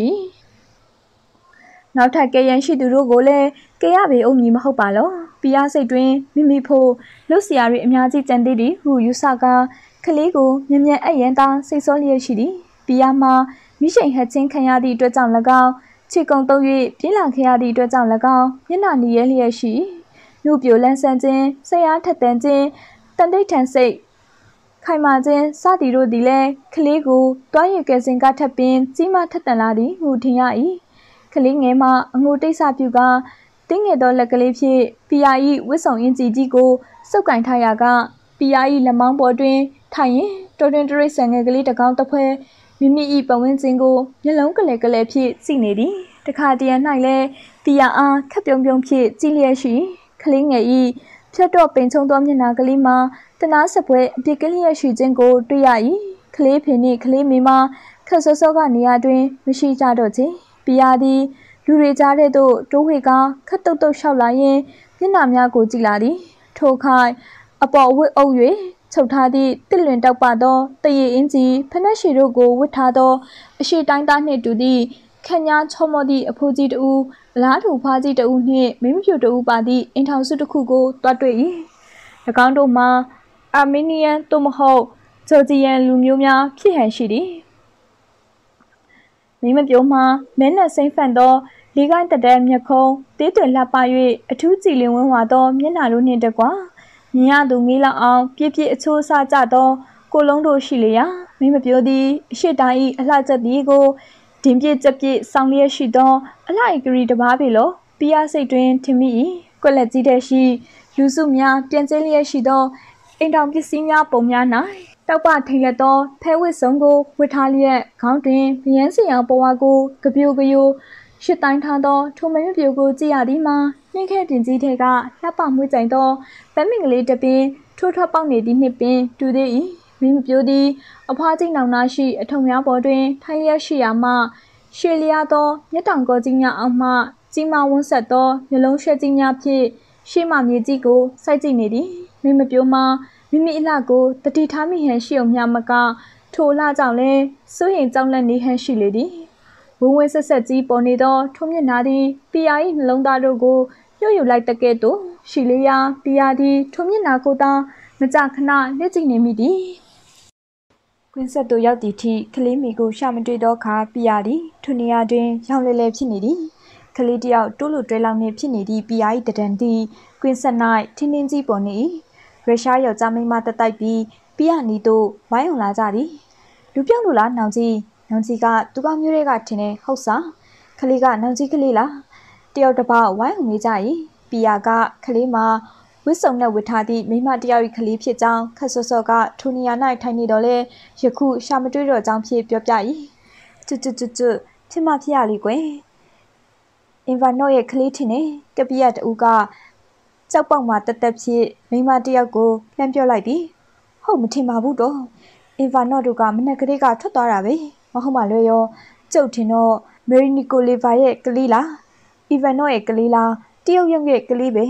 နောက်ထပ်ကဲရန်ရှိသူတို့ကိုလည်းကဲရပေအုံမည်မဟုတ်ပါလောပီယာစိတ်တွင်မိမိဖို့လူစရာတွေအများကြီးကြံသေးသည်ဟုယူဆကကလေးကိုမြ мян အယံသာစိတ်ဆောလျက်ရှိသည်ပီယာမှာမိရှိန်ဟက်ချင်းခံရသည့်အတွက်ကြောင့်၎င်းခြေကုံတုပ်၍ပြေးလာခဲ့ရသည့်အတွက်ကြောင့်၎င်းမျက်နှာနီရဲလျက်ရှိလူပြိုလန်းဆန်းခြင်းစိတ်အားထက်သန်ခြင်းတန်တိတ်ထန်စိတ်ခိုင်မာခြင်းစသည်တို့သည်လည်းကလေးကိုတွားရကဲစဉ်ကထပ်ပင်ကြီးမားထက်သန်လာသည်ဟုထင်ရ၏ကလေးငယ်မှအငိုတိတ်ဆပြုကတင်းငယ်သောလက်ကလေးဖြင့်ပီယာ၏ဝစ်ဆောင်အင်ကြီးကြီးကိုစုပ်ကင်ထားရာကပီယာ၏လက်မောင်းပေါ်တွင်ထိုင်ရင်တော်တွင်တရိတ်ဆန်ငယ်ကလေးတစ်ကောင်တစ်ဖွဲမိမိ၏ပတ်ဝန်းကျင်ကိုမျက်လုံးကလေးကလေးဖြင့်ကြည့်နေသည်တခါတရံ၌လည်းပီယာအားခက်ပြုံပြုံဖြင့်ကြည့်လျက်ရှိကလေးငယ်၏ဖြတ်တော့ပင်ချုံသောမျက်နှာကလေးမှာတနာစပွဲအပြစ်ကလေးရရှိခြင်းကိုတွေ့ရ၏ကလေးဖေနှင့်ကလေးမေမခက်ဆော့ဆော့ကနေရာတွင်မရှိကြတော့ခြင်းပီယာသည်လူတွေကြားတဲ့သို့တိုးဝေကခက်တုတ်တုတ်လျှောက်လာရင်မျက်နှာများကိုကြည့်လာသည်ထိုခိုင်အပေါ်ဝတ်အုပ်၍ချုပ်ထားသည့်တစ်လွင်တောက်ပသောတရေအင်းကြီးဖနက်ရှည်တို့ကိုဝတ်ထားသောအရှိတိုင်းသားနှင့်တူသည့်ခန့်ညာချောမောသည့်အဖိုးကြီးတူအလားတူဖွားကြီးတူနှင့်မိမပြူတူပါသည့်အိမ်ထောင်စုတစ်ခုကိုတွားတွေ့၏၎င်းတို့မှာအာမေးနီးယန်သို့မဟုတ်ဂျော်ဂျီယန်လူမျိုးများဖြစ်ဟန်ရှိသည်မိမပြိုမှာမဲနက်စိမ့်ဖန်သောလေးကိုင်းတတဲမျက်ခုံးတေးသွယ်လှပ၍အထူးကြည်လင်ဝန်းဝါသောမျက်နှာတို့နှင့်တကွမြင်ရသူငေးလောက်အောင်ပြည့်ပြည့်အချိုးအစားကြသောကိုလုံးတို့ရှိလျာမင်းမပြောသည်အရှိတိုင်း၏အလှချက်သည်ကိုဒင်ပြည့်ကြက်ပြည့်ဆောင်းလျက်ရှိသောအလှ၏ကရီတပါးပေလောပြရစိတ်တွင်ထင်မိ၏ကွက်လက်ကြီးတဲ့ရှိလူစုများပြန်ကျဲလျက်ရှိသောအိမ်တောင်ပစ္စည်းများပုံများ၌တောက်ပထိန်လက်သောဖဲဝစ်စုံကိုဝတ်ထားလျက်ခေါင်းတွင်ဗျန်းစင်အောင်ပေါ်ဝါကိုကပြိုကယိုရှစ်တိုင်းထားသောထိုမင်းမပြိုကိုကြည့်ရသည်မှာနှင်းခဲပြင်ကြီးထဲကလှပမွေးကြိုင်သောပန်းမင်ကလေးတပင်ထိုးထွက်ပေါက်နေသည့်နှင့်ပင်တူသေး၏မင်းမပြိုသည်အဖွားကြီးနောင်နာရှိအထုံများပေါ်တွင်ထိုင်လျက်ရှိရာမှရှေလျားသောမျက်တောင်ကောကြီးများအောက်မှကြီးမားဝန်းဆက်သောမျိုးလုံးရွှဲကြီးများဖြင့်ရှေ့မှမြေကြီးကိုစိုက်ကြည့်နေသည်မင်းမပြိုမှာမိမိအလှကိုတတိထားမိဟန်ရှိအောင်များမကထိုအလှကြောင့်လည်းစိုးရင်ကြောက်လန့်နေဟန်ရှိလေသည်ဝင်းဝင်းဆက်ဆက်ကြီးပေါ်နေသောထိုမျက်နှာသည်ပြာ၏နှလုံးသားတို့ကိုညှို့ယူလိုက်တဲ့ကဲ့သို့ရှိလေရာပြာသည်ထိုမျက်နှာကိုသာမကြခဏလက်ကြည့်နေမိသည်ကွင်းဆက်သို့ရောက်သည့်ထိကလေးမိကိုရှာမတွေ့သောအခါပြာသည်ထိုနေရာတွင်ရောင်လဲလဲဖြစ်နေသည်ကလေးတယောက်တိုးလိုတွဲလောင်နှင့်ဖြစ်နေသည့်ပြာ၏တဒံသည်ကွင်းဆက်၌ထင်းထင်းကြီးပေါ်နေ၏ရုရှားယောက်ျားမိန်းမတက်တိုက်ပြီးပြာနီတို့ဝိုင်းအောင်လာကြသည်လူပြောင်းလို့လားနောင်ကြီးနောင်ကြီးကသူကမျိုးတွေကထင်တယ်ဟုတ်စားကလေးကနောင်ကြီးကလေးလားတယောက်တစ်ပေါက်ဝိုင်းအောင်နေကြ၏ပြာကကလေးမှာဝစ်စုံနဲ့ဝစ်ထားသည့်မိမတယောက်၏ကလေးဖြစ်ကြောင်းခက်စောစောကထိုနေရာ၌ထိုင်နေတော့လဲယခုရှာမတွေ့တော့ကြောင်းဖြစ်ပြောပြ၏ကျွတ်ကျွတ်ကျွတ်ကျွတ်ဖြစ်မဖြစ်ရလေကွယ်အင်ဗာနော့ရဲ့ကလေးထင်တယ်ကပိယတူကကြောက်ပေါက်မှာတက်တက်ဖြစ်မိမတယောက်ကိုလှမ်းပြောလိုက်သည်ဟုတ်မထင်ပါဘူးတော့အင်ဗာနော့တို့ကမနက်ကလေးကထွက်သွားတာပဲမဟုတ်မှလွယ်ရောကျုပ်ထင်တော့မေရီနီကိုလီဗာရဲ့ကလေးလားအီဗန်နော့ရဲ့ကလေးလားတယောက်ရုံရဲ့ကလေးပဲ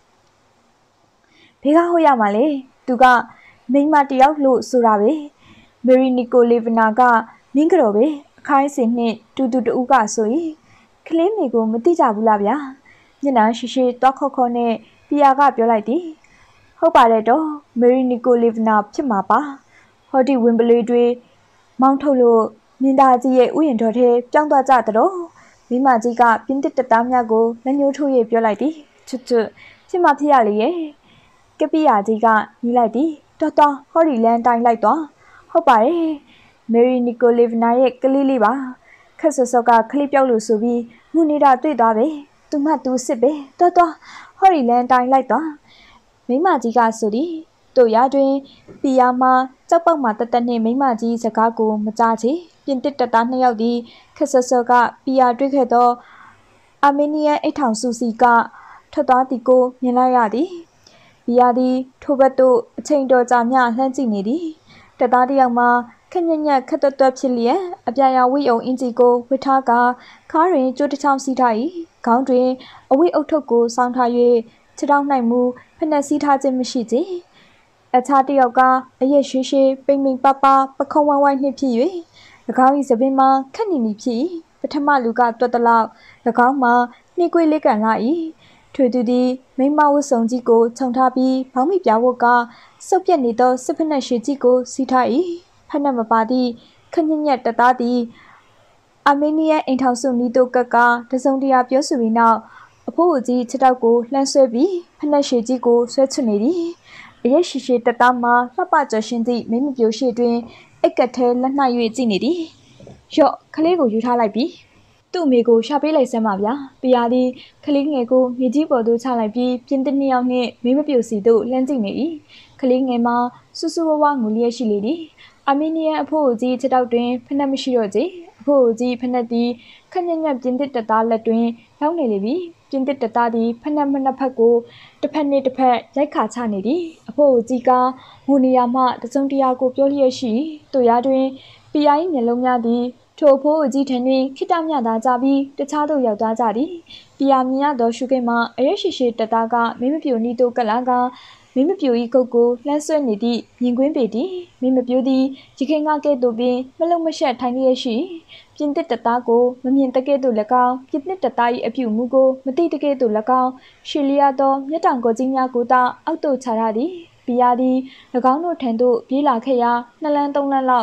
ဘေးကဟုတ်ရမှာလေသူကမိန်းမတယောက်လို့ဆိုတာပဲမေရီနီကိုလီဗနာကမင်းကတော့ပဲအခိုင်းစင်နှင့်တူတူတူကဆိုရင်ကလေးမေကိုမသိကြဘူးလားဗျာမျက်နှာရှိရှိတွားခေါခေါနဲ့ပီယာကပြောလိုက်သည်ဟုတ်ပါတယ်တော့မေရီနီကိုလီဗနာဖြစ်မှာပါဟောဒီဝင်းပလေးတွေမောင်းထုတ်လို့မြင်းသားကြီးရဲ့ဥယျာဉ်တော်ထဲပြောင်းသွားကြတော့မိမကြီးကပြင်းတစ်တသားများကိုလက်ညှိုးထိုးရပြောလိုက်သည်ချွတ်ချွတ်ဖြစ်မဖြစ်ရလေရဲ့ကပိယာကြီးကညီးလိုက်သည်တော်တော်ဟောဒီလန်တိုင်းလိုက်တော့ဟုတ်ပါတယ်မေရီနီကိုလီဗနာရဲ့ကလေးလေးပါခက်ဆဆော့ကခလေးပြောက်လို့ဆိုပြီးငုနေတာတွေ့သွားပဲသူမှသူစစ်ပဲတော်တော်ဟောဒီလန်တိုင်းလိုက်တော့မိမကြီးကဆိုသည်တို့ရတွင်ပီယာမကြောက်ပေါက်မှာတတက်နှင့်မိမကြီးစကားကိုမကြားချေပြင်တစ်တက်သားနှစ်ယောက်သည်ခက်ဆဆော့ကပီယာတွေ့ခဲ့သောအာမေးနီးယန်အိတ်ထောင်စုစီကထွက်သွားသည်ကိုမြင်လိုက်ရသည်ပီယာသည်ထိုဘက်သို့အချိန်တော်ကြာမြလှမ်းကြည့်နေသည်တက်သားတစ်ယောက်မှခက်ညက်ညက်ခက်တွတ်တွတ်ဖြစ်လျက်အပြာရောင်ဝိယုံအင်ဂျီကိုဝစ်ထားကခါးတွင်ကြိုးတစ်ချောင်းစီးထား၏ခေါင်းတွင်အဝိအုပ်ထုပ်ကိုစောင်းထား၍ခြေထောက်၌မူဖက်နှက်စီးထားခြင်းမရှိချေအခြားတစ်ယောက်ကအရက်ရွှေရွှေပိမ့်ပိမ့်ပပပခုံးဝိုင်းဝိုင်းနှင့်ဖြစ်၍၎င်း၏သပင်မှာခက်နေနေဖြစ်ပထမလူကတွတ်တလောက်၎င်းမှာနှိကွေးလေးကန်လာ၏ထွေသူသည်မိမဝတ်စုံကြီးကိုခြုံထားပြီးဘောင်းမိပြားဝတ်ကစုပ်ပြက်နေသောစစ်ဖက်နှက်ရွှေကြီးကိုစီးထား၏ဖက်နှက်မပါသည့်ခက်ညက်ညက်တသားသည်အာမေးနီးယန်အိမ်ထောင်စုနီးတို့ကကတစုံတရာပြောဆိုပြီးနောက်အဖိုးအကြီးခြေထောက်ကိုလှမ်းဆွဲပြီးဖက်နှက်ရွှေကြီးကိုဆွဲချွတ်နေသည်အရက်ရှိရှိတသားမှလှပကျော်ရှင်သည့်မိမပြိုရှိတွင်အိတ်ကထဲလက်နှိုက်၍ကြည့်နေသည်ရော့ကလေးကိုယူထားလိုက်ပြီသူ့အမေကိုရှာပေးလိုက်စမ်းပါဗျာပီယာသည်ကလေးငယ်ကိုမြေကြီးပေါ်သို့ချလိုက်ပြီးပြင်းတစ်နှစ်ယောက်နှင့်မိမပြိုစီသို့လှမ်းကြည့်နေ၏ကလေးငယ်မှာဆူဆူဝါးဝါငိုလျက်ရှိလေသည်အာမေးနီးယန်အဖိုးအကြီးခြေထောက်တွင်ဖက်နှက်မရှိတော့ချေအဖိုးအကြီးဖက်နှက်သည်ခက်ညက်ညက်ပြင်းတစ်တသားလက်တွင်ရောက်နေလေပြီပြင်းတစ်တသားသည်ဖက်နှက်မနှစ်ဖက်ကိုတစ်ဖက်နှင့်တစ်ဖက်ရိုက်ခါချနေသည်အဖိုးအကြီးကငိုနေရမှတစုံတရာကိုပြောလျက်ရှိတို့ရတွင်ပီယာ၏မျက်လုံးများသည်ထိုအဖိုးအကြီးထံတွင်ခိတမြသာကြပြီးတခြားသို့ရောက်သွားကြသည်ပီယာမြင်ရသောရှုခိမှအရက်ရှိရှိတသားကမင်းမပြိုနီးသို့ကလာကမင်းမပြို၏ကုတ်ကိုလှမ်းဆွဲနေသည့်မြင်ကွင်းပေသည်မင်းမပြိုသည်ရခိုင်ကကဲ့သို့ပင်မလုံမရှက်ထိုင်လျက်ရှိပြင်းတစ်တသားကိုမမြင်တကဲ့သို့၎င်းပြင်းတစ်တသား၏အပြုမူကိုမသိတကဲ့သို့၎င်းရှီလျာသောမျက်တောင်ကိုကြီးများကိုသာအောက်သို့ချရသည်ပီယာသည်၎င်းတို့ထံသို့ပြေးလာခဲ့ရာနှစ်လမ်းသုံးလမ်းလောက်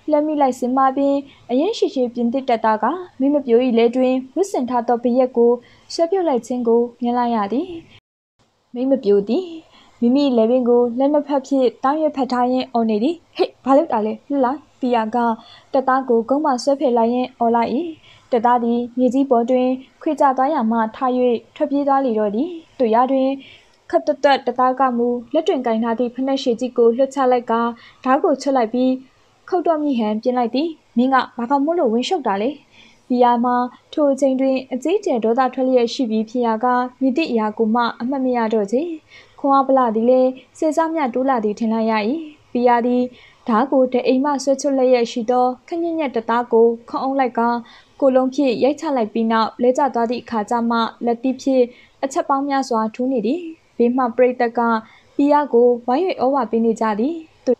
လက်မိလိုက်စင်မပင်အရင်ရှိရှိပြင်းတစ်တက်တာကမိမပြို၏လဲတွင်ဝစ်စင်ထားသောဘရက်ကိုဆွဲပြုတ်လိုက်ခြင်းကိုမြင်လိုက်ရသည်မိမပြိုသည်မိမိလေပင်ကိုလက်နှစ်ဖက်ဖြင့်တောင်းရဖက်ထားရင်းအော်နေသည်ဟေ့ဘာလုပ်တာလဲလှလိုက်ပီယာကတက်သားကိုကုန်းမှဆွဲဖယ်လိုက်ရင်းအော်လိုက်၏တက်သားသည်မြေကြီးပေါ်တွင်ခွေကြသွားရမှထား၍ထွက်ပြေးသွားလေတော့သည်တို့ရတွင်ခတ်တက်တက်တသားကမူလက်တွင်ကင်ထားသည့်ဖနက်ရှည်ကြီးကိုလွှတ်ချလိုက်ကဓာတ်ကိုချွတ်လိုက်ပြီးခုတ်တော့မိဟန်ပြင်လိုက်သည်မင်းကဘာကောင်မို့လို့ဝင်းရှုပ်တာလဲပီယာမှာထိုအချိန်တွင်အကြီးကျယ်ဒေါသထွက်လျက်ရှိပြီးဖြစ်ရာကမိသည့်အရာကိုမှအမှတ်မရတော့ချေခွန်အားပလာသည်လေစေစားမြတိုးလာသည်ထင်လိုက်ရ၏ပီယာသည်ဓာတ်ကိုတအိမ်မှဆွဲချွတ်လျက်ရှိသောခညက်ညက်တသားကိုခေါအောင်လိုက်ကကိုလုံးဖြင့်ရိုက်ချလိုက်ပြီးနောက်လဲကျသွားသည့်အခါကျမှလက်တိဖြင့်အချက်ပေါင်းများစွာထူးနေသည်ဘေးမှပရိသတ်ကပီယာကိုဝိုင်း၍ဩဝါပေးနေကြသည်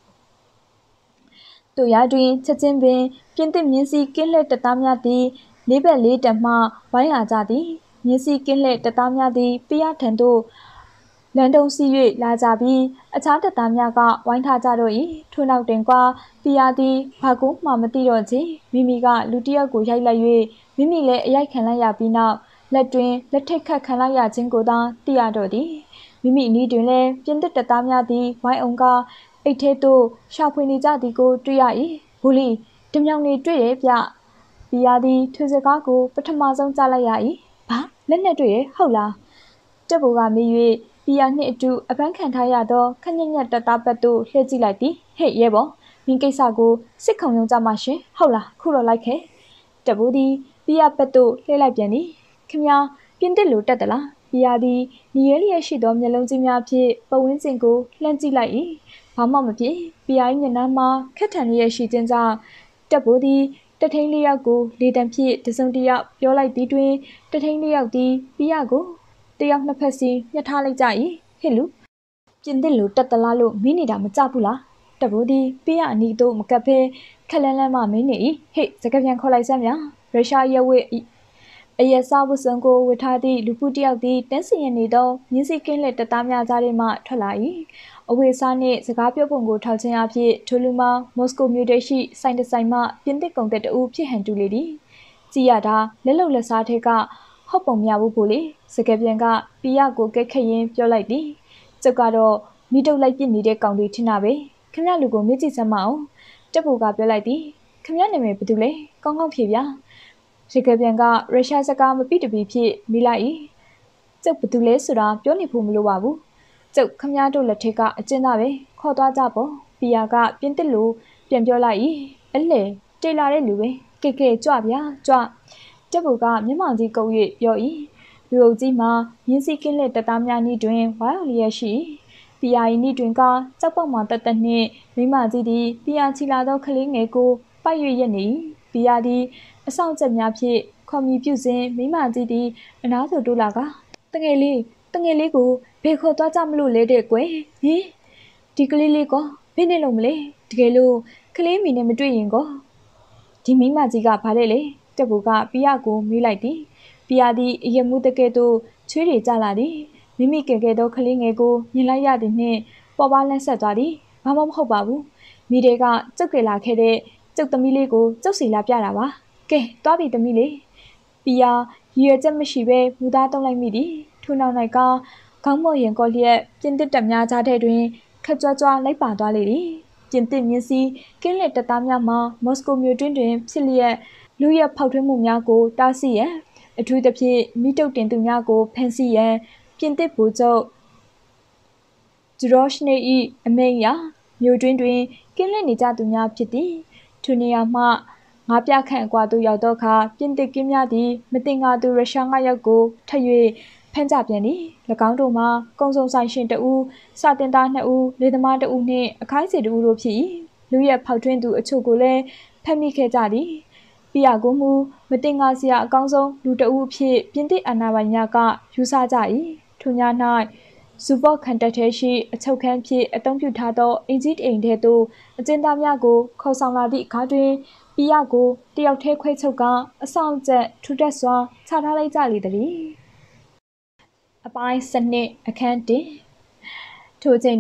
သူရတွင်ချက်ချင်းပင်ပြင်းသစ်မြင်းစီကင်းလှည့်တသားများသည်လေးဘက်လေးတံမှဝိုင်းလာကြသည်မြင်းစီကင်းလှည့်တသားများသည်ပီယာထံသို့လန်တုံစီ၍လာကြပြီးအခြားတသားများကဝိုင်းထားကြတော့၏ထို့နောက်တွင်ကပီယာသည်ဘာကိုမှမသိတော့ချေမိမိကလူတစ်ယောက်ကိုရိုက်လိုက်၍မိမိလည်းအရိုက်ခံလိုက်ရပြီးနောက်လက်တွင်လက်ထိတ်ခတ်ခံလိုက်ရခြင်းကိုသာသိရတော့သည်မိမိအနီးတွင်လည်းပြင်းသစ်တသားများသည်ဝိုင်းအောင်ကအိတ်ထဲသို့ရှာဖွေနေကြသည်ကိုတွေ့ရ၏ဘူလီတမြောင်နေတွေ့ရဲ့ဗျပီယာသည်ထွေစကားကိုပထမဆုံးကြားလိုက်ရ၏ဘာလက်နဲ့တွေ့ရဲ့ဟုတ်လားတက်ဘူကမေး၍ပီယာနှင့်အတူအပန်းခံထားရသောခညက်ညက်တသားပတ်သို့လှည့်ကြည့်လိုက်သည်ဟဲ့ရဲဘော်မင်းကိစ္စကိုစစ်ခုံရုံကြမှာရှင်ဟုတ်လားခုတော့လိုက်ခဲ့တက်ဘူသည်ပီယာပတ်သို့လှည့်လိုက်ပြန်သည်ခင်ဗျာပြင်းတစ်လိုတက်သလားပီယာသည်ညီရဲလျက်ရှိသောမျက်လုံးကြီးများဖြင့်ပဝင်းစင်ကိုလှမ်းကြည့်လိုက်၏ဘာမှမဖြစ်ပီယာ၏မျက်နှာမှာခက်ထန်လျက်ရှိခြင်းကြောင့်တက်ဘူသည်တထိန်လေးယောက်ကိုလေတံဖြင့်တစုံတယောက်ပြောလိုက်သည်တွင်တထိန်လေးယောက်သည်ပီယာကိုတယောက်နှစ်ဖက်စီညှက်ထားလိုက်ကြ၏ဟဲ့လူပြင်းသစ်လိုတက်သလားလို့မင်းနေတာမကြဘူးလားတက်ဘူးသည်ပီယာအနီးသို့မကပ်ဘဲခက်လန်းလန်းမှမင်းနေ၏ဟေ့စကားပြန်ခေါ်လိုက်စမ်းဗျာရုရှားရဲဝဲအရက်စားဝတ်စုံကိုဝတ်ထားသည့်လူပုတယောက်သည်တန်းစီရနေသောမြင်းစီကင်းလက်တသားများကြားထဲမှထွက်လာ၏အဝေးစားနှင့်စကားပြောပုံကိုထောက်ခြင်းအဖြစ်ထိုလူမှာမော်စကိုမြို့တရှိဆိုင်တဆိုင်မှပြင်းသစ်ကုန်တဲ့တူဖြစ်ဟန်တူလေသည်ကြည်ရတာလက်လုံလက်စားထဲကဟုတ်ပုံမရဘူးကိုလေစကားပြန်ကပီယာကိုကဲခက်ရင်ပြောလိုက်သည်ကျုပ်ကတော့မိတုတ်လိုက်ပြစ်နေတဲ့ကောင်တွေထင်တာပဲခင်ဗျလူကိုမြစ်ကြည့်စမ်းမအောင်တက်ဘူကပြောလိုက်သည်ခင်ဗျနာမည်ဘယ်သူလဲကောင်းကောင်းဖြေဗျာစကားပြန်ကရုရှားစကားမပြစ်တပီဖြစ်မိလိုက်၏ကျုပ်ဘယ်သူလဲဆိုတာပြောနေဖို့မလိုပါဘူးကျုပ်ခမည်းတော်လက်ထက်ကအကျဉ်းသားပဲခေါ်သွားကြပေါ့ပီယာကပြင်းတစ်လို့ပြန်ပြောလိုက်၏အလဲတေလာတဲ့လူပဲကဲကဲကြွဗျာကြွတက်ဘူကမျက်မှောင်ကြီးကုပ်၍ပြော၏လူအုပ်ကြီးမှာရင်းစည်းကင်းလက်တသားများနီးတွင်ဝိုင်းအောင်လျက်ရှိပီယာ၏နီးတွင်ကကြောက်ပေါက်မှတက်တက်နှင့်မိမကြီးသည်ပီယာချီလာသောကလေးငယ်ကိုပိုက်၍ရက်နေပီယာသည်အဆောင်ချက်များဖြင့်ခေါ်မြည်ပြုစဉ်မိမကြီးသည်အနားသို့တိုးလာကတငယ်လေးတငယ်လေးကိုဘယ်ခေါ်သွားကြမလို့လဲတဲ့ကွယ်ဟင်ဒီကလေးလေးကောဘယ်နဲ့လုံးမလဲတကယ်လို့ကလေးမီနဲ့မတွေ့ရင်ကောဒီမိမကြီးကဘာလဲလေတက်ဘူကပီယာကိုမေးလိုက်သည်ပီယာသည်အယမှုတကယ်သို့ချွေးတွေကြလာသည်မိမိကဲကဲသောကလေးငယ်ကိုမြင်လိုက်ရသည်နှင့်ပေါ်ပါလန့်ဆက်သွားသည်ဘာမှမဟုတ်ပါဘူးမိတွေကကျုပ်ကလာခဲ့တဲ့ကျုပ်သမီးလေးကိုကျုပ်စီလာပြတာပါကဲတွားပြီသမီးလေးပီယာရည်ရွယ်ချက်မရှိဘဲမူသားတုံးလိုက်မိသည်ထို့နောက်၌ကခေါင်းမော့ရင်ကောလျက်ပြင်းတစ်တက်များကြားထဲတွင်ခက်ကြွကြွလိုက်ပါသွားလေသည်ပြင်းတစ်မြင်းစီကင်းလက်တသားများမှာမော်စကိုမြို့တွင်တွင်ဖြစ်လျက်လူရဲဖောက်ထွင်းမှုများကိုတားဆီးရန်အထူးသဖြင့်မိတုတ်တင်သူများကိုဖမ်းဆီးရန်ပြင်သစ်ဗိုလ်ချုပ်ဂျရော့ရှ်နေ၏အမိန့်အရမြို့တွင်တွင်ကင်းလက်နေကြသူများဖြစ်သည်ထိုနေရာမှငါးပြခန့်အကွာသို့ရောက်သောအခါပြင်သစ်ကင်းများသည်မတင်ငါသူရုရှားငါးယောက်ကိုထပ်၍ဖမ်းကြပြန်သည်၎င်းတို့မှာကုံစုံဆိုင်ရှင်တဦးစာတင်သားနှစ်ဦးလေသမားတဦးနှင့်အခိုင်းစီတဦးတို့ဖြစ်၏လူရဲဖောက်ထွင်းသူအချို့ကိုလည်းဖမ်းမိခဲ့ကြသည်ပီယာကိုမူမတင်ငါစရာအကောင်းဆုံးလူတဦးဖြစ်ပြင်သစ်အာဏာပိုင်များကယူဆကြ၏ထိုည၌ဇူဘော့ခံတပ်ထဲရှိအချုပ်ခန်းဖြင့်အသုံးပြုထားသောအင်ဂျီအိမ်ထဲသို့အကျဉ်းသားများကိုခေါ်ဆောင်လာသည့်အခါတွင်ပီယာကိုတယောက်ထဲခွဲချုပ်ကအဆောင်ကျက်ထူတက်စွာချထားလိုက်ကြလေသည်အပိုင်းစနစ်အခန်းတင်ထိုချိန်တွင်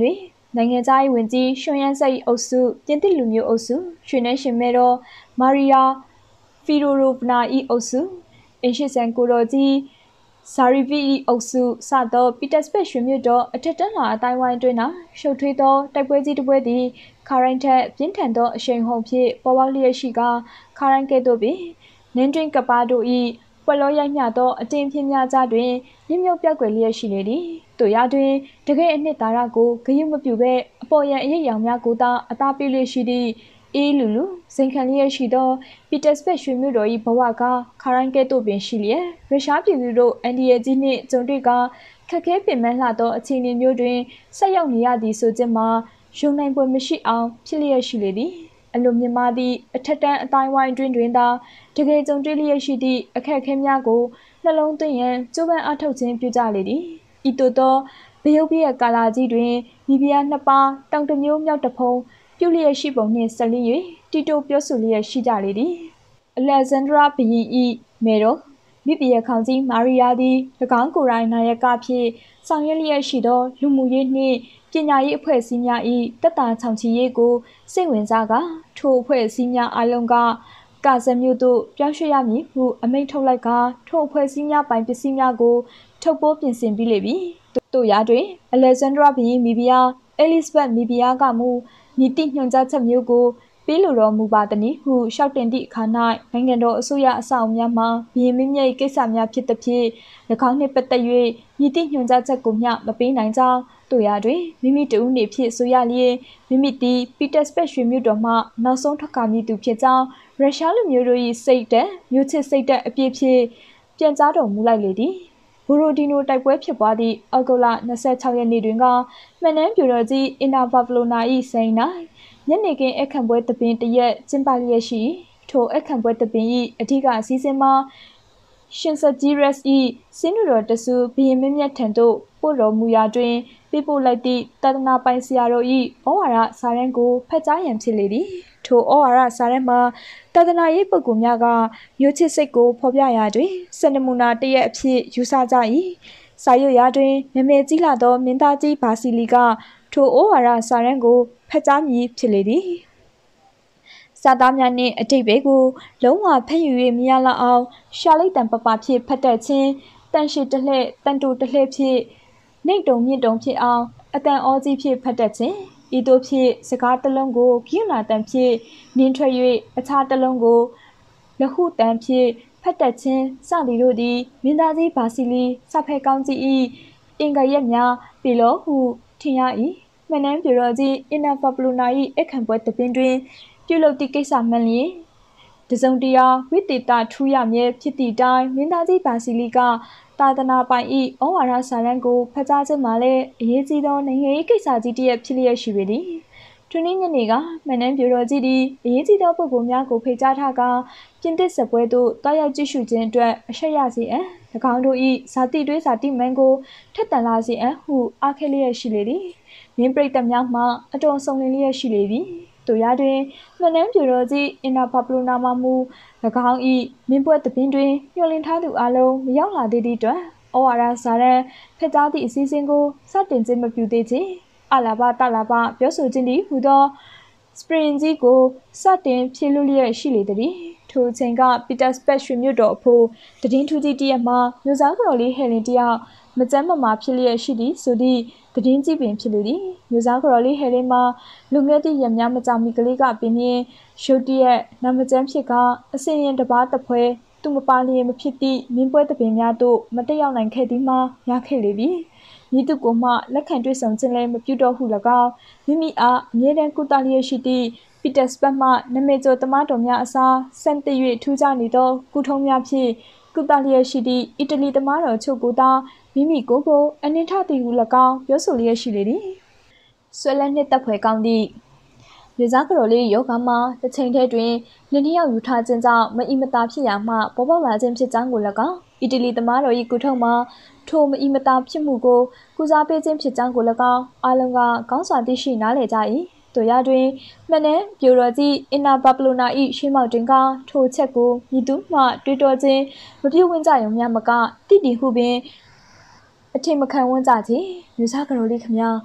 နိုင်ငံသားရေးဝန်ကြီးရွှန်ရန်ဆိုင်အုပ်စုပြင်သစ်လူမျိုးအုပ်စုရွှေနှင်းရှင်မဲတော်မာရီယာဖီရိုရိုဗနာ၏အုပ်စုအင်ရှိဆန်ကိုတော်ကြီးဇာရီဗီအုပ်စုစသောပီတာစပက်ရွှေမြို့တော်အထက်တန်းလာအတိုင်းဝိုင်းတွင်၌ရှုပ်ထွေးသောတိုက်ပွဲကြီးတစ်ပွဲသည်ခါရိုင်းထက်ပြင်းထန်သောအရှိန်ဟုန်ဖြင့်ပေါ်ပေါက်လျက်ရှိကခါရိုင်းကဲ့သို့ပင်နင်းတွင်ကပါတို့၏ပွက်လောရိုက်မျှသောအတင်းဖြင်းများကြားတွင်မြင့်မြုပ်ပြောက်ကွယ်လျက်ရှိလေသည်တို့ရတွင်တကယ်အနှစ်သာရကိုဂရုမပြုဘဲအပေါ်ရန်အရေးရောင်များကိုသာအသားပေးလျက်ရှိသည့်အေးလူလူစိန်ခံလျက်ရှိသောပီတာစပက်ရွှေမြို့တော်၏ဘဝကခါရိုင်းကဲ့သို့ပင်ရှိလျက်ရုရှားပြည်သူတို့အန်ဒီရဲ့ကြီးနှင့်ကြုံတွေ့ကခက်ခဲပင်ပန်းလှသောအခြေအနေမျိုးတွင်ဆက်ရောက်နေရသည်ဆိုခြင်းမှာယုံနိုင်ပွဲမရှိအောင်ဖြစ်လျက်ရှိလေသည်အလိုမြင်မာသည့်အထက်တန်းအတိုင်းဝိုင်းတွင်တွင်သာတကယ်ကြုံတွေ့လျက်ရှိသည့်အခက်အခဲများကိုနှလုံးသွင်းရန်ကြိုးပမ်းအားထုတ်ခြင်းပြုကြလေသည်ဤသို့သောဗယုတ်ပြည့်ကာလာကြီးတွင်မိဖုရားနှစ်ပါးတောင်တမျိုးမြောက်တဖုံပြုလျက်ရှိပုံနှင့်ဆက်လျ၍တီတိုပြောဆိုလျက်ရှိကြလေသည်အလက်ဇန်ဒရာဘယင်ဤမေတော်မိဖုရားခေါင်းကြီးမာရီယာသည်၎င်းကိုယ်တိုင်နာယကဖြင့်ဆောင်ရွက်လျက်ရှိသောလူမှုရေးနှင့်ပညာရေးအဖွဲ့အစည်းများ၏တက်တာချောင်ချီရေးကိုစိတ်ဝင်စားကထိုအဖွဲ့အစည်းများအလုံးကကာဇက်မြို့သို့ပြောင်းရွှေ့ရမည်ဟုအမိန့်ထုတ်လိုက်ကထိုအဖွဲ့အစည်းများပိုင်ပစ္စည်းများကိုထုတ်ပိုးပြင်ဆင်ပြီးလေပြီတို့ရာတွင်အလက်ဇန်ဒရာဘယင်မိဖုရားအဲလစ်ဘတ်မိဖုရားကမူမြစ်တိညွှန်ကြားချက်မျိုးကိုပေးလိုတော်မူပါသည်ဟုရှောက်တင်သည့်အခါ၌နိုင်ငံတော်အစိုးရအဆောက်အဦများမှာဘယင်မင်းမြတ်၏ကိစ္စများဖြစ်သည်ဖြင့်၎င်းနှင့်ပတ်သက်၍မြစ်တိညွှန်ကြားချက်ကိုမျှမပေးနိုင်ကြောင်းတို့ရာတွင်မိမိတဦးနေဖြစ်ဆိုရလျင်မိမိသည်ပီတာစပက်ရွှေမြို့တော်မှနောက်ဆုံးထွက်ခါမည်သူဖြစ်ကြောင်းရုရှားလူမျိုးတို့၏စိတ်တက်မျိုးချစ်စိတ်တက်အပြည့်ဖြင့်ပြန်ကြားတော်မူလိုက်လေသည်ဘူရိုဒီနိုတိုက်ပွဲဖြစ်ပွားသည့်အောက်တိုဘာ၂၆ရက်နေ့တွင်ကမှန်နှန်းပြူတော်ကြီးအင်နာဗာဗလိုနာ၏စိန်၌ညနေခင်းအခမ်းပွဲတပင်တရက်ကျင်းပလျက်ရှိထိုအခမ်းပွဲတပင်၏အထူးအစည်းအဝေးမှာရှင်ဆာဂျီရက်စ်၏စင်းနူတော်တဆူဘယင်မင်းမြတ်ထံသို့ပို့တော်မူရာတွင်ပြပို့လိုက်သည့်တာသနာပိုင်ဆရာတော်၏ဩဝါဒစာရန်ကိုဖတ်ကြားရန်ဖြစ်လေသည်ထိုဩဝါဒစာရန်မှာတာသနာရေးပုဂ္ဂိုလ်များကမျိုးချစ်စိတ်ကိုဖော်ပြရာတွင်စနမူနာတရက်အဖြစ်ယူဆကြ၏စာရွက်ရာတွင်နာမည်ကြီးလာသောမင်းသားကြီးဘာစီလီကထိုဩဝါဒစာရန်ကိုဖတ်ကြားမည်ဖြစ်လေသည်စာသားများနှင့်အတိတ်ဘဲကိုလုံးဝဖတ်ယူ၍မရလောက်အောင်ရှာလိုက်တံပပဖြစ်ဖတ်တတ်ခြင်းတန်ရှိတလှဲ့တန်တူတလှဲ့ဖြစ်နှိမ့်တုံမြင့်တုံဖြစ်အောင်အတန်ဩကြီးဖြစ်ဖတ်တတ်ခြင်းဤသို့ဖြစ်စကားတစ်လုံးကိုကိယနာတန်ဖြစ်နင်းထွက်၍အခြားတစ်လုံးကိုလဟုတန်ဖြစ်ဖတ်တတ်ခြင်းစသည်တို့သည်မင်းသားကြီးဘာစီလီစာဖဲကောင်းကြီး၏အင်္ဂရက်များပြီလို့ဟုထင်ရ၏မှန်နှန်းပြတော်ကြီးအင်နာဖာပလိုနာ၏အခမ်းပွဲတပင်တွင်ပြုလုပ်သည့်ကိစ္စမှန်လျင်တစုံတရာဝိသေသထူးရမည်ဖြစ်သည့်တိုင်မင်းသားကြီးဘာစီလီကသာသနာပိုင်၏ဩဝါဒစာရန်ကိုဖတ်ကြားခြင်းမှာလည်းအရေးကြီးသောနိုင်ငံရေးကိစ္စကြီးတစ်ရပ်ဖြစ်လျက်ရှိပေသည်ထိုနေ့ညနေကမှန်နှန်းပြတော်ကြီးသည်အရေးကြီးသောပုဂ္ဂိုလ်များကိုဖိတ်ကြားထားကပြင်သစ်စပွဲသို့တွားရောက်ကြည့်ရှုခြင်းအတွက်အရှက်ရစေအံ့၎င်းတို့၏ဇာတိတွေးဇာတိမှန်ကိုထက်သန်လာစေအံ့ဟုအားခဲလျက်ရှိလေသည်မင်းပရိသတ်များမှအတော်ဆုံးလင်းလျက်ရှိလေသည်တို့ရတွင်မှန်နှန်းပြတော်ကြီးအင်နာဖာပလိုနာမမူ၎င်း၏မင်းပွဲတပင်တွင်ညှို့လင်းထားသူအလုံးမရောက်လာသေးသည့်အတွက်ဩဝါဒစာရန်ဖက်ကြားသည့်အစည်းအဝေးကိုစတင်ခြင်းမပြုသေးချေအလာဘတလာဘပြောဆိုခြင်းသည်ဟူသောစပရင်ကြီးကိုစတင်ဖြည့်လွှတ်လျက်ရှိလေသည်ထိုအချိန်ကပီတာစပက်ရွှေမြို့တော်အဖို့တည်င်းထူးကြီးတရက်မှာမျိုးစားကတော်လေးဟယ်လင်တယောက်မကျမ်းမမာဖြစ်လျက်ရှိသည်ဆိုသည့်တည်င်းကြီးပင်ဖြစ်လေသည်မျိုးစားကတော်လေးဟယ်လင်မှာလူငယ်သည့်ရများမကြမီကလေးကပင်ဖြင့်ရုတ်တရက်နာမကျမ်းဖြစ်ကအစင်ရင်တပားတဖွဲသူမပါလျင်မဖြစ်သည့်မင်းပွဲတပင်များသို့မတက်ရောက်နိုင်ခဲ့သည်မှာရခဲ့လေပြီမိသူကိုမှလက်ခံတွေ့ဆုံခြင်းလည်းမပြုတော့ဟု၎င်းမိမိအားအမြဲတမ်းကုသလျက်ရှိသည့်ပီတာစပတ်မှနမေကျော်သမားတော်များအစားစံတ၍ထူးခြားနေသောကုထုံးများဖြင့်ကုသလျက်ရှိသည့်အီတလီသမားတော်ချုပ်ကိုသာမိမိကိုယ်ကိုအနှင်ထသည်ဟု၎င်းပြောဆိုလျက်ရှိလေသည်ဆွဲလန်းနှင့်တပ်ဖွယ်ကောင်းသည့်မြေစားကတော်လေးယောဂမှာတစ်ချိန်တည်းတွင်လင်းလျောက်ယူထားခြင်းကြောင့်မအီမတာဖြစ်ရာမှပေါ်ပေါက်လာခြင်းဖြစ်ကြောင်းကို၎င်းအီတလီသမားတော်၏ကုထုံးမှာထိုမအီမတာဖြစ်မှုကိုကုစားပေးခြင်းဖြစ်ကြောင်းကို၎င်းအားလုံးကကောင်းစွာသိရှိနားလည်ကြ၏တို့ရတွင်မှန်တဲ့ပြိုတော်ကြီးအင်နာဘပလိုနာ၏ရှေးမောက်တွင်ကထိုချက်ကိုမြည်သူမှတွေးတောခြင်းမပြုတ်ဝန်းကြရုံများမကတိတိဟုပင်အထင်မခံဝန်းကြသည်မျိုးစားကတော်လေးခမ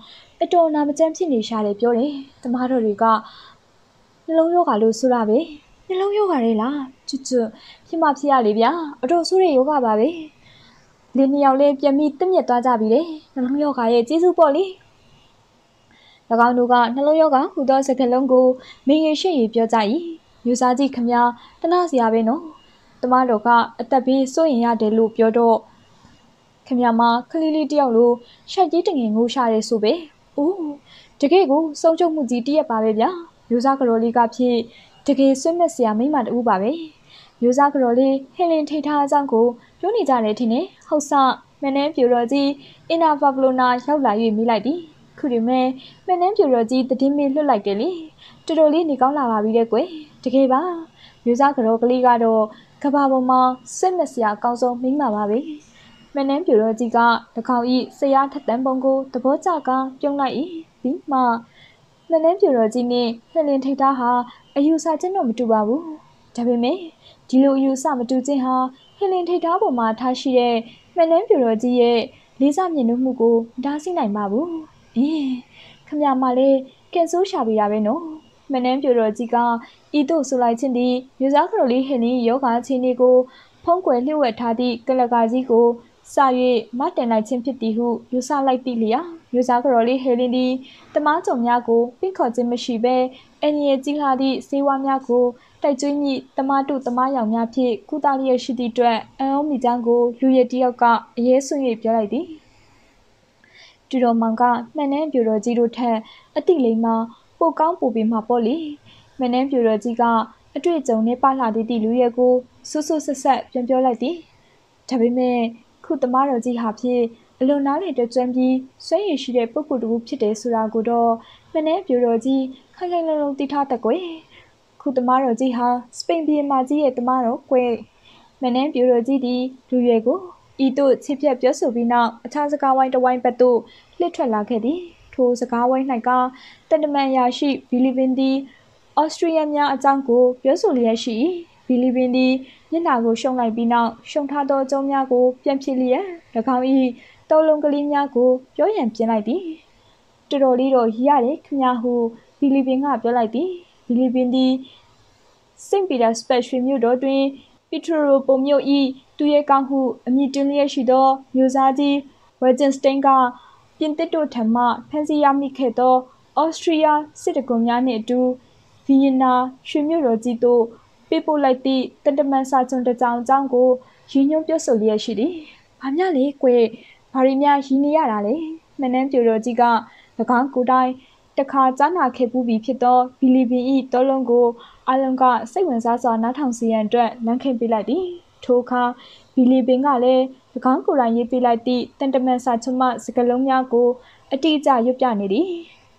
အတော်နာမကျန်းဖြစ်နေရှာတယ်ပြောတယ်တမားတို့တွေကနှလုံးယောဂါလို့ဆိုတာပဲနှလုံးယောဂါလေလားကျွတ်ကျွတ်ဖြစ်မှဖြစ်ရလေဗျာအတော်ဆိုးတဲ့ယောဂါပါပဲလင်းနှစ်ယောက်လေးပြန်ပြီးတက်မြက်သွားကြပြီလေနှလုံးယောဂါရဲ့ကျေးဇူးပေါ့လေ၎င်းတို့ကနှလုံးယောဂါဟူသောစကားလုံးကိုမင်းရဲ့ရှေ့ရပြောကြ၏ယူစားကြည့်ခမတနာစရာပဲနော်တမားတို့ကအသက်ဘေးစိုးရင်ရတယ်လို့ပြောတော့ခင်ဗျာမခလီလေးတယောက်လိုရှိုက်ကြီးတငယ်ငိုးရှာရဲဆိုပဲ။အိုးတကယ်ကိုစုံချုံမှုကြီးတရက်ပါပဲဗျာ။မျိုးစားကတော်လေးကဖြစ်တကယ်ဆွတ်မဲ့စရာမိမတူပါပဲ။မျိုးစားကတော်လေးဟင်းလင်းထိထားအကြောင်းကိုပြောနေကြတယ်ထင်တယ်။ဟုတ်ဆမနှင်းပြူတော်ကြီးအင်နာဖာဘလိုနာရောက်လာ၍မိလိုက်သည်။ခုဒီမဲ့မနှင်းပြူတော်ကြီးတည်င်းမေးလွတ်လိုက်တယ်လေ။တော်တော်လေးနေကောင်းလာပါပြီတဲ့ကွယ်။တကယ်ပါမျိုးစားကတော်ကလေးကတော့ကဘာပေါ်မှာဆွတ်မဲ့စရာအကောင်းဆုံးမိမပါပဲ။မနှင်းပြူတော်ကြီးကတကောင်ဤဆရာထက်တန်းပုံကိုသဘောကျကပြုံးလိုက်၏ပြီးမှမနှင်းပြူတော်ကြီးနဲ့ဟလင်ထိတ်သားဟာအယူဆချင်းတော့မတူပါဘူးဒါပေမဲ့ဒီလိုအယူဆမတူခြင်းဟာဟလင်ထိတ်သားပေါ်မှာထားရှိတဲ့မနှင်းပြူတော်ကြီးရဲ့လေးစားမြင်မှုကိုမတားဆီးနိုင်ပါဘူးအင်းခမရမလေးကင်ဆိုးရှာပြတာပဲနော်မနှင်းပြူတော်ကြီးကဤသို့ဆိုလိုက်ခြင်းသည်မျိုးစားကတော်လေးဟင်းယောဂါချင်းလေးကိုဖုံးကွယ်လျှို့ဝှက်ထားသည့်ကလကာကြီးကိုစာ၍မတင်လိုက်ခြင်းဖြစ်သည်ဟုယူဆလိုက်သည့်လျာမျိုးစားကတော်လေးဟဲလင်းသည်တမားကြုံများကိုပိတ်ခေါ်ခြင်းမရှိဘဲအငြင်းကြီးလာသည့်စေဝါများကိုတိုက်ကျွေးမိတမားတုတမားရောင်များဖြင့်ကုသလျက်ရှိသည့်အတွက်အံ့ဩမိကြောင်းကိုလူရည်တယောက်ကအရေးဆွ၍ပြောလိုက်သည်တူတော်မောင်ကမှန်နှင်းပြူတော်ကြီးတို့ထက်အတိလိမ္မာပိုကောင်းပိုပြီးမှပေါ့လေမှန်နှင်းပြူတော်ကြီးကအတွေ့အကြုံနဲ့ပါလာသည့်လူရဲကိုဆူဆူဆက်ဆက်ပြန်ပြောလိုက်သည်ဒါပေမဲ့ခုတမားတော်ကြီးဟာဖြင့်အလွန်နားလေတကြွပြီးဆွဲရည်ရှိတဲ့ပုဂ္ဂိုလ်တူဖြစ်တယ်ဆိုတာကိုတော့မနှဲပြူတော်ကြီးခိုင်ခိုင်လုံလုံသိထားတတ်ကွယ်ခုတမားတော်ကြီးဟာစပိန်ပြည်မှာကြီးရဲ့တမားတော်ကွယ်မနှဲပြူတော်ကြီးဒီလူရွယ်ကိုဤသို့ချစ်ဖြတ်ပြောဆိုပြီးနောက်အခြားစကားဝိုင်းတစ်ဝိုင်းဘက်သို့လှစ်ထွက်လာခဲ့သည်ထိုစကားဝိုင်း၌ကတန်တမန်ရာရှိဘီလီဗင်သည်ဩစတြေးလျများအကြောင်းကိုပြောဆိုလျက်ရှိဘီလီဗင်သည်မျက်နှာကိုရှုံလိုက်ပြီးနောက်ရှုံထားသောအကျုံးများကိုပြန်ဖြစ်လျက်၎င်း၏တောလုံးကလေးများကိုပြောရန်ပြင်လိုက်သည်တော်တော်လေးတော့ရရတယ်ခင်ဗျာဟုဘီလီဗင်ကပြောလိုက်သည်ဘီလီဗင်သည်စိန့်ပီတာစပက်ရွှေမြို့တော်တွင်ပီထရိုပိုမြို့၏သူရဲကောင်းဟုအမည်တွင်လျက်ရှိသောမျိုးစားကြီးဝဲဂျင်စတိန်ကပြင်သစ်တို့ထံမှဖန်စီရမိခဲ့သောဩစတြေးလျစစ်တကွန်များနှင့်အတူဗီယင်နာရွှေမြို့တော်ကြီးသို့ပေးပို့လိုက်သည့်တန်တမန်စာချုပ်တစ်ကြောင်းအကြောင်းကိုရည်ညွှန်းပြောဆိုလျက်ရှိသည်။ဘာများလဲကွယ်ဘာရီများရည်နေရတာလဲ။မနှမ်းပြူတော်ကြီးက၎င်းကိုယ်တိုင်တခါကြားနာခဲ့ပူးပြီးဖြစ်သောဘီလီဗင်၏တောလုံးကိုအလုံးကစိတ်ဝင်စားစွာနားထောင်စီရန်အတွက်လမ်းခင်းပေးလိုက်သည်။ထိုအခါဘီလီဗင်ကလည်း၎င်းကိုယ်တိုင်ရေးပေးလိုက်သည့်တန်တမန်စာချုပ်မှစကားလုံးများကိုအတိအကျရွတ်ပြနေသည်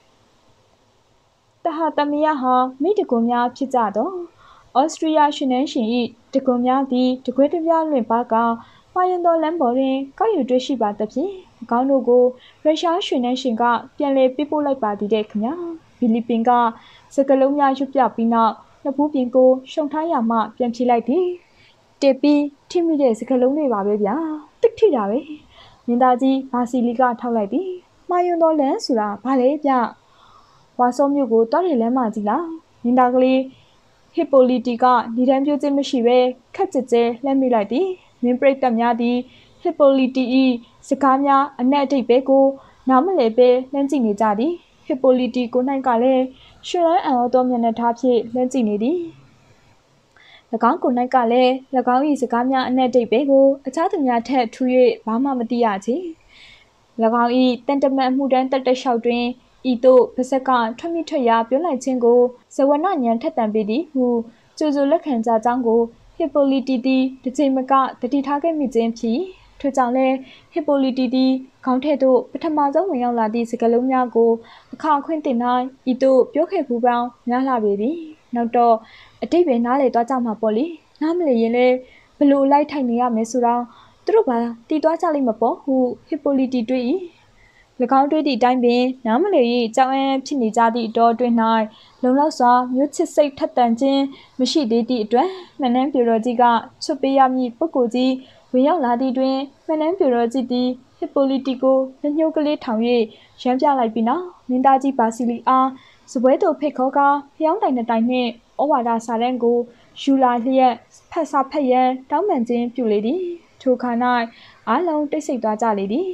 ။တဟာတမယဟာမိတကွန်များဖြစ်ကြသောဩစတြေးလျရှင်နှန်းရှင်၏တကွန်များသည်တကွဲတပြားလွင့်ပါကမှားယွင်းသောလမ်းပေါ်တွင်ကောက်ယူတွေ့ရှိပါသဖြင့်အကောင်းတို့ကိုရုရှားရှင်နှန်းရှင်ကပြန်လည်ပေးပို့လိုက်ပါသည်တဲ့ခင်ဗျာဖီလစ်ပင်ကစကလုံးများရွတ်ပြပြီးနောက်နှစ်ဖူးပြင်ကိုရှုံထားရမှပြန်ဖြေလိုက်သည်တက်ပြီးထိမိတဲ့စကလုံးတွေပါပဲဗျာတိတ်ထိတာပဲမင်းသားကြီးဘာစီလီကထောက်လိုက်သည်မှားယွင်းသောလမ်းဆိုတာဘာလဲဗျဝါစောမြို့ကိုတွားရလမ်းမကြီးလားမင်းသားကလေးဟီပိုလီတီကနေတန်းပြခြင်းမရှိဘဲခက်ကြဲကြဲလှမ်းမိလိုက်သည်မင်းပရိသတ်များသည်ဟီပိုလီတီ၏စကားများအနက်အဓိပ္ပာယ်ကိုနားမလည်ပဲလှမ်းကြည့်နေကြသည်ဟီပိုလီတီကို၌ကလည်းရွှေလန်းအံ့ဩသောမျက်နှာထားဖြင့်လှမ်းကြည့်နေသည်၎င်းကို၌ကလည်း၎င်း၏စကားများအနက်အဓိပ္ပာယ်ကိုအခြားသူများထက်ထူး၍ဘာမှမသိရချေ၎င်း၏တန်တမန်မှုတန်းတက်တက်လျှောက်တွင်ဤသို့ပါဇက်ကထွက်မိထွက်ရာပြောလိုက်ခြင်းကိုဇဝနညံထက်တန်ပေသည်ဟုကျူကျူလက်ခံကြကြောင်းကိုဟီပိုလီတီသည်တစ်ချိန်မကတတိထားခဲ့မိခြင်းဖြစ်ထို့ကြောင့်လည်းဟီပိုလီတီသည်ခေါင်းထဲသို့ပထမဆုံးဝင်ရောက်လာသည့်စကားလုံးများကိုအခါခွင့်တင်၌ဤသို့ပြောခဲ့ပူပေါင်းများလာပေသည်နောက်တော့အတိတ်ပဲနားလေသွားကြမှာပေါ့လေနားမလေရင်လည်းဘလို့လိုက်ထိုင်နေရမယ်ဆိုတော့သူတို့ပါတီးသွားကြလိမ့်မပေါ့ဟုဟီပိုလီတီတွေး၏၎င်းတွေးသည့်အတိုင်းပင်နားမလည်၍ကြောင်အံ့ဖြစ်နေကြသည့်အတော်တွင်၌လုံလောက်စွာမျိုးချစ်စိတ်ထက်သန်ခြင်းမရှိသေးသည့်အတွက်မနှမ်းပြတော်ကြီးကချွတ်ပေးရမည့်ပုဂ္ဂိုလ်ကြီးဝဝင်ရောက်လာသည့်တွင်မနန်းပြတော်ကြည့်သည်ဟစ်ပိုလီတီကိုညှို့ကလေးထောင်၍ရမ်းပြလိုက်ပြီးနောက်မင်းသားကြီးဘာစီလီအားစပွဲသို့ဖိတ်ခေါ်ကာဖျောင်းတိုင်တိုင်နှင့်ဩဝါဒစာတမ်းကိုယူလာလျက်ဖတ်စာဖတ်ရန်တောင်းပန်ခြင်းပြုလေသည်ထိုခါ၌အားလုံးတိတ်ဆိတ်သွားကြလေသည်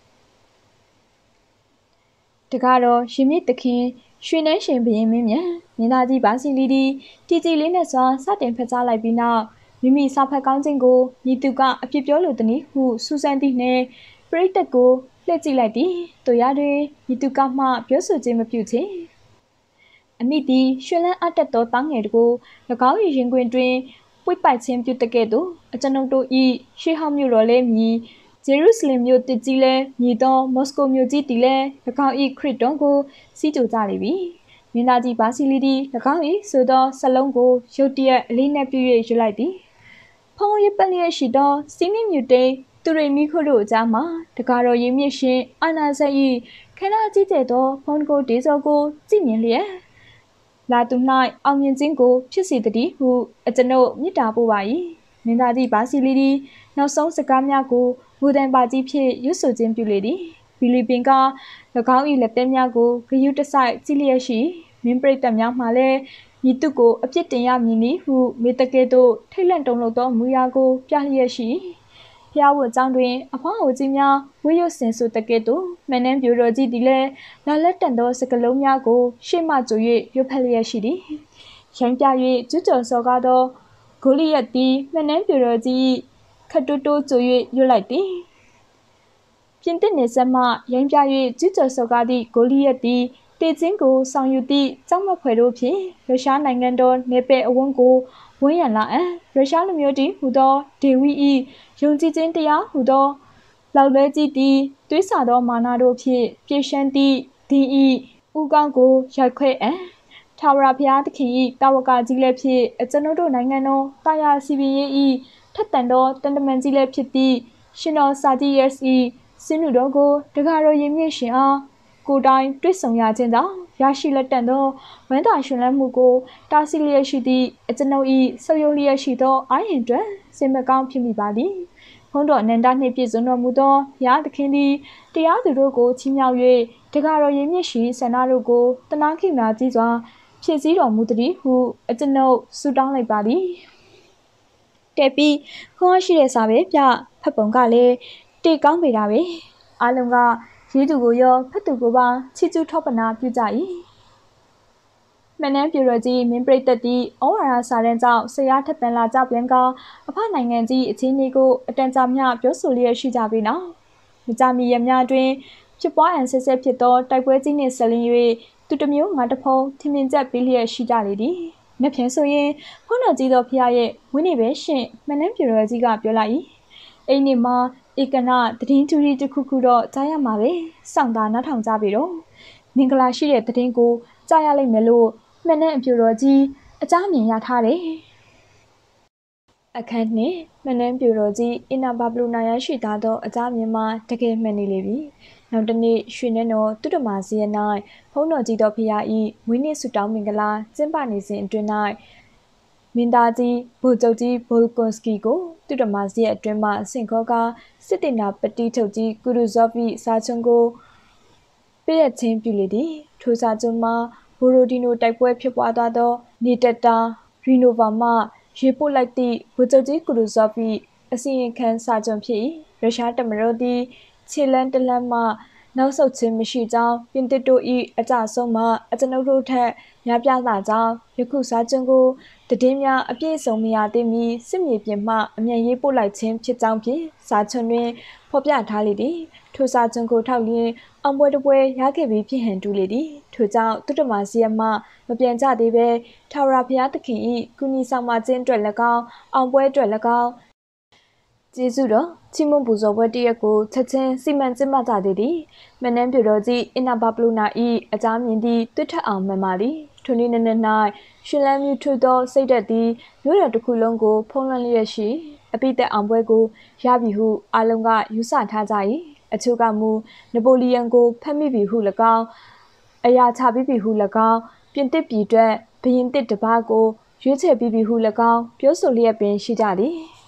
တကားတော့ရှင်မြင့်သခင်ရွှေနှန်းရှင်ဘရင်မင်းမြန်မင်းသားကြီးဘာစီလီသည်တီတီလေးနဲ့စွာစတင်ဖတ်ကြားလိုက်ပြီးနောက်မိမိစာဖတ်ကောင်းခြင်းကိုညီသူကအပြစ်ပြောလိုသည်ဟုစူးစမ်းသည်နှင့်ပရိသတ်ကိုလှည့်ကြည့်လိုက်သည်တို့ရတွင်ညီသူကမှပြောဆိုခြင်းမပြုချေအမိသည်ရွှေလန်းအတက်သောတောင်းငယ်ကို၎င်း၏ရင်ခွင်တွင်ပွိပိုက်ခြင်းပြုတကဲ့သို့အကျွန်ုပ်တို့၏ရှေးဟောင်းမြို့တော်လည်းမြည်ဂျေရုဆလင်မြို့တည်ကြီးလည်းမြည်သောမော်စကိုမြို့ကြီးတည်လည်း၎င်း၏ခရစ်တော်ကိုစီးကြိုကြလိမ့်မည်မင်းသားကြီးဘာစီလီသည်၎င်း၏ဆိုသောစလုံးကိုရုတ်တရက်အလေးနက်ပြု၍ယူလိုက်သည်ဖုံးရပလျက်ရှိသောစီးနင်းမြူတိန်သူရိမီခိုတို့အကြားမှာတကားတော်ရင်းမြစ်ရှင်အာနာဇက်၏ခန္ဓာကြီးကျယ်သောဖုံးကိုဒေဇောကိုကြည့်မြင်လျက်လာသူ၌အောင်မြင်ခြင်းကိုဖြစ်စေသည်ဟုအကျွန်ုပ်မြစ်တာပို့ပါ၏မင်းသားကြီးဘာစီလီသည်နောက်ဆုံးစကားများကိုငိုတန်ပါကြီးဖြင့်ရွတ်ဆိုခြင်းပြုလေသည်ဖီလစ်ပင်က၎င်း၏လက်သည်းများကိုဂယုတစိုက်ကြည့်လျက်ရှိမင်းပရိသတ်များမှလည်းဤသူကိုအပြစ်တင်ရမည်နည်းဟုမေတ္တကဲ့သို့ထိတ်လန့်တုန်လှုပ်သောမူရာကိုပြလျက်ရှိဖျားဝတ်ကျောင်းတွင်အဖွားအိုကြီးများဝိရွတ်စင်ဆိုတကဲ့သို့မန်နန်းပြိုတော်ကြီးသည်လည်းလာလက်တန်သောစကလုံးများကိုရှေ့မှကြို၍ရွတ်ဖက်လျက်ရှိသည်ရန်ပြ၍ကျူးကျော်စော်ကားသောဂိုလိယက်သည်မန်နန်းပြိုတော်ကြီးခတ်တိုးတိုးကြို၍ရွတ်လိုက်သည်ပြင်သစ်နေဆက်မှရန်ပြ၍ကျူးကျော်စော်ကားသည့်ဂိုလိယက်သည်တေချင်းကိုဆောင်ယူသည့်ကျောင်းမဖွယ်တို့ဖြင့်ရုရှားနိုင်ငံတော်နေပယ်အဝန်းကိုဝန်းရံလာအံရုရှားလူမျိုးတည်ဟူသောဒေဝီ၏ယုံကြည်ခြင်းတရားဟူသောလောက်လွဲကြည့်သည်သွေးဆာသောမာနတို့ဖြင့်ပြေရှမ်းသည့်ဒီ၏ဥကောင်းကိုရိုက်ခွဲအံထာဝရဘုရားသခင်၏တာဝကကြီးလည်းဖြစ်အကျွန်ုပ်တို့နိုင်ငံတော်တာယာစီပင်ရေး၏ထက်သန်သောတန်တမန်ကြီးလည်းဖြစ်သည့်ရှင်တော်စာကြီးရက်၏စင်းနုတော်ကိုတကားတော်ရင်းမြစ်ရှင်အားကိုယ်တိုင်တွေ့ဆုံရခြင်းကြောင့်ရရှိလက်တန်သောဝမ်းသာရှင်လန်းမှုကိုတားဆီးလျက်ရှိသည့်အကျွန်ုပ်၏ဆုပ်ယုပ်လျက်ရှိသောအာရင်တွင်စင်မကောင်းဖြစ်မိပါသည်ဘုန်းတော်အနန္တနှင့်ပြည့်စုံတော်မူသောဘုရားသခင်သည်တရားသူတို့ကိုချီးမြှောက်၍တကားတော်ရင်းမြစ်ရှင်ဆန္ဒတို့ကိုတနာခိများကြီးစွာဖြည့်ဆည်းတော်မူသည်ဟုအကျွန်ုပ်ဆုတောင်းလိုက်ပါသည်တဲ့ပြီးခွန်အားရှိတဲ့စာပဲပြဖတ်ပုံကလည်းတေကောင်းပေတာပဲအားလုံးကရေးသူကိုရောဖတ်သူကိုပါချီးကျူးထောပနာပြုကြ၏မနန်းပြတော်ကြီးမင်းပရိသတ်သည်ဩဝါဒစာတမ်းကြောင့်ဆရာထက်သန်လာကြပြန်ကအဖနိုင်ငံကြီးအချင်းကြီးကိုအတန်ကြာမျှပြောဆိုလျက်ရှိကြပြီနော်မကြမီရများတွင်ဖြစ်ပွားအန်ဆက်ဆက်ဖြစ်သောတိုက်ပွဲကြီးနှင့်ဆက်လင်း၍သူတစ်မျိုးငါတစ်ဖုံထင်မြင်ချက်ပေးလျက်ရှိကြလေသည်မဖြစ်ဆိုရင်ဖုန်းတော်ကြီးသောဖခင်ရဲ့ဝင်းနေပဲရှင်မနန်းပြတော်ကြီးကပြောလိုက်၏အိမ်နေမှာဧကနာတည်င်းတူရီတစ်ခုခုတော့ကြားရမှာပဲစောင့်သာနားထောင်ကြပြီတော့မင်္ဂလာရှိတဲ့တည်င်းကိုကြားရလိမ့်မယ်လို့မနန်းအပြူတော်ကြီးအကြမ်းမြင်ရထားတယ်အခန်းနှင့်မနန်းပြူတော်ကြီးအင်နာဘဘလူနာရရှိသားသောအကြမ်းမြင်မှာတကယ်မှန်နေလေပြီနောက်တစ်နေ့ရွှေနှဲတော်တုဒ္ဓမာစီရ၌ဖုံးတော်ကြီးတော်ဖရာဤမွေးနေ့ဆုတောင်းမင်္ဂလာကျင်းပနေစဉ်အတွင်း၌မင်းသားကြီးဗိုလ်ချုပ်ကြီးဘိုလ်ကွန်စကီကိုတုဒ္ဓမာစီရဲ့အတွင်းမှဆင့်ခေါ်ကာစစ်တင်နာပတိချုပ်ကြီးကူရူဇော့ဗီစာချုံကိုပြည့်ရချင်းပြုလေသည်ထိုစာချုံမှာဘိုရိုဒီနိုတိုက်ပွဲဖြစ်ပွားသွားသောနေတက်တာရီနိုဗာမှရေပို့လိုက်သည့်ဗိုလ်ချုပ်ကြီးကူရူဇော့ဗီအစီရင်ခံစာချုံဖြစ်၏ရုရှားတမတော်သည်ခြေလန်းတလန်းမှနောက်ဆုတ်ခြင်းမရှိကြောင်းပြင်သစ်တို့၏အကြဆုံးမှအကျွန်ုပ်တို့ထက်များပြားလာကြောင်းယခုစားကျုံကိုတည်င်းများအပြည့်စုံမရသေးမီစစ်မြေပြင်မှအမြန်ရေးပို့လိုက်ခြင်းဖြစ်ကြောင်းဖြင့်စားချုံတွင်ဖော်ပြထားလေသည်ထိုစားချုံကိုထောက်လျင်အောင်ပွဲတစ်ပွဲရခဲ့ပြီးဖြစ်ဟန်တူလေသည်ထိုကြောင့်တုတ္တမစီယမမပြန်ကြသေးပဲထာဝရဘုရားသခင်၏ကုညီဆောင်မခြင်းအတွက်၎င်းအောင်ပွဲအတွက်၎င်းကျေးဇူးတော်ချီးမွမ်းပူဇော်ပွဲတရက်ကိုချက်ချင်းစီမံကျင်းပကြသေးသည်မနန်းပြတော်ကြီးအင်နာဘပလူနာ၏အကြမ်းမြင်သည့်တွတ်ထက်အောင်မှန်ပါသည်ထိုနေ့နေ့၌ရှင်လန်းမြူထွတ်သောစိတ်သက်သည်မြို့တော်တစ်ခုလုံးကိုဖုံးလွှမ်းလျက်ရှိအပိသက်အောင်ပွဲကိုရပြီဟုအလုံးကယူဆထားကြ၏အချို့ကမူနပိုလီယန်ကိုဖမ်းမိပြီဟု၎င်းအရာချပြီးပြီဟု၎င်းပြင်သစ်ပြည်အတွက်ဘရင်တစ်တပားကိုရွေးချယ်ပြီးပြီဟု၎င်းပြောဆိုလျက်ပင်ရှိကြသည်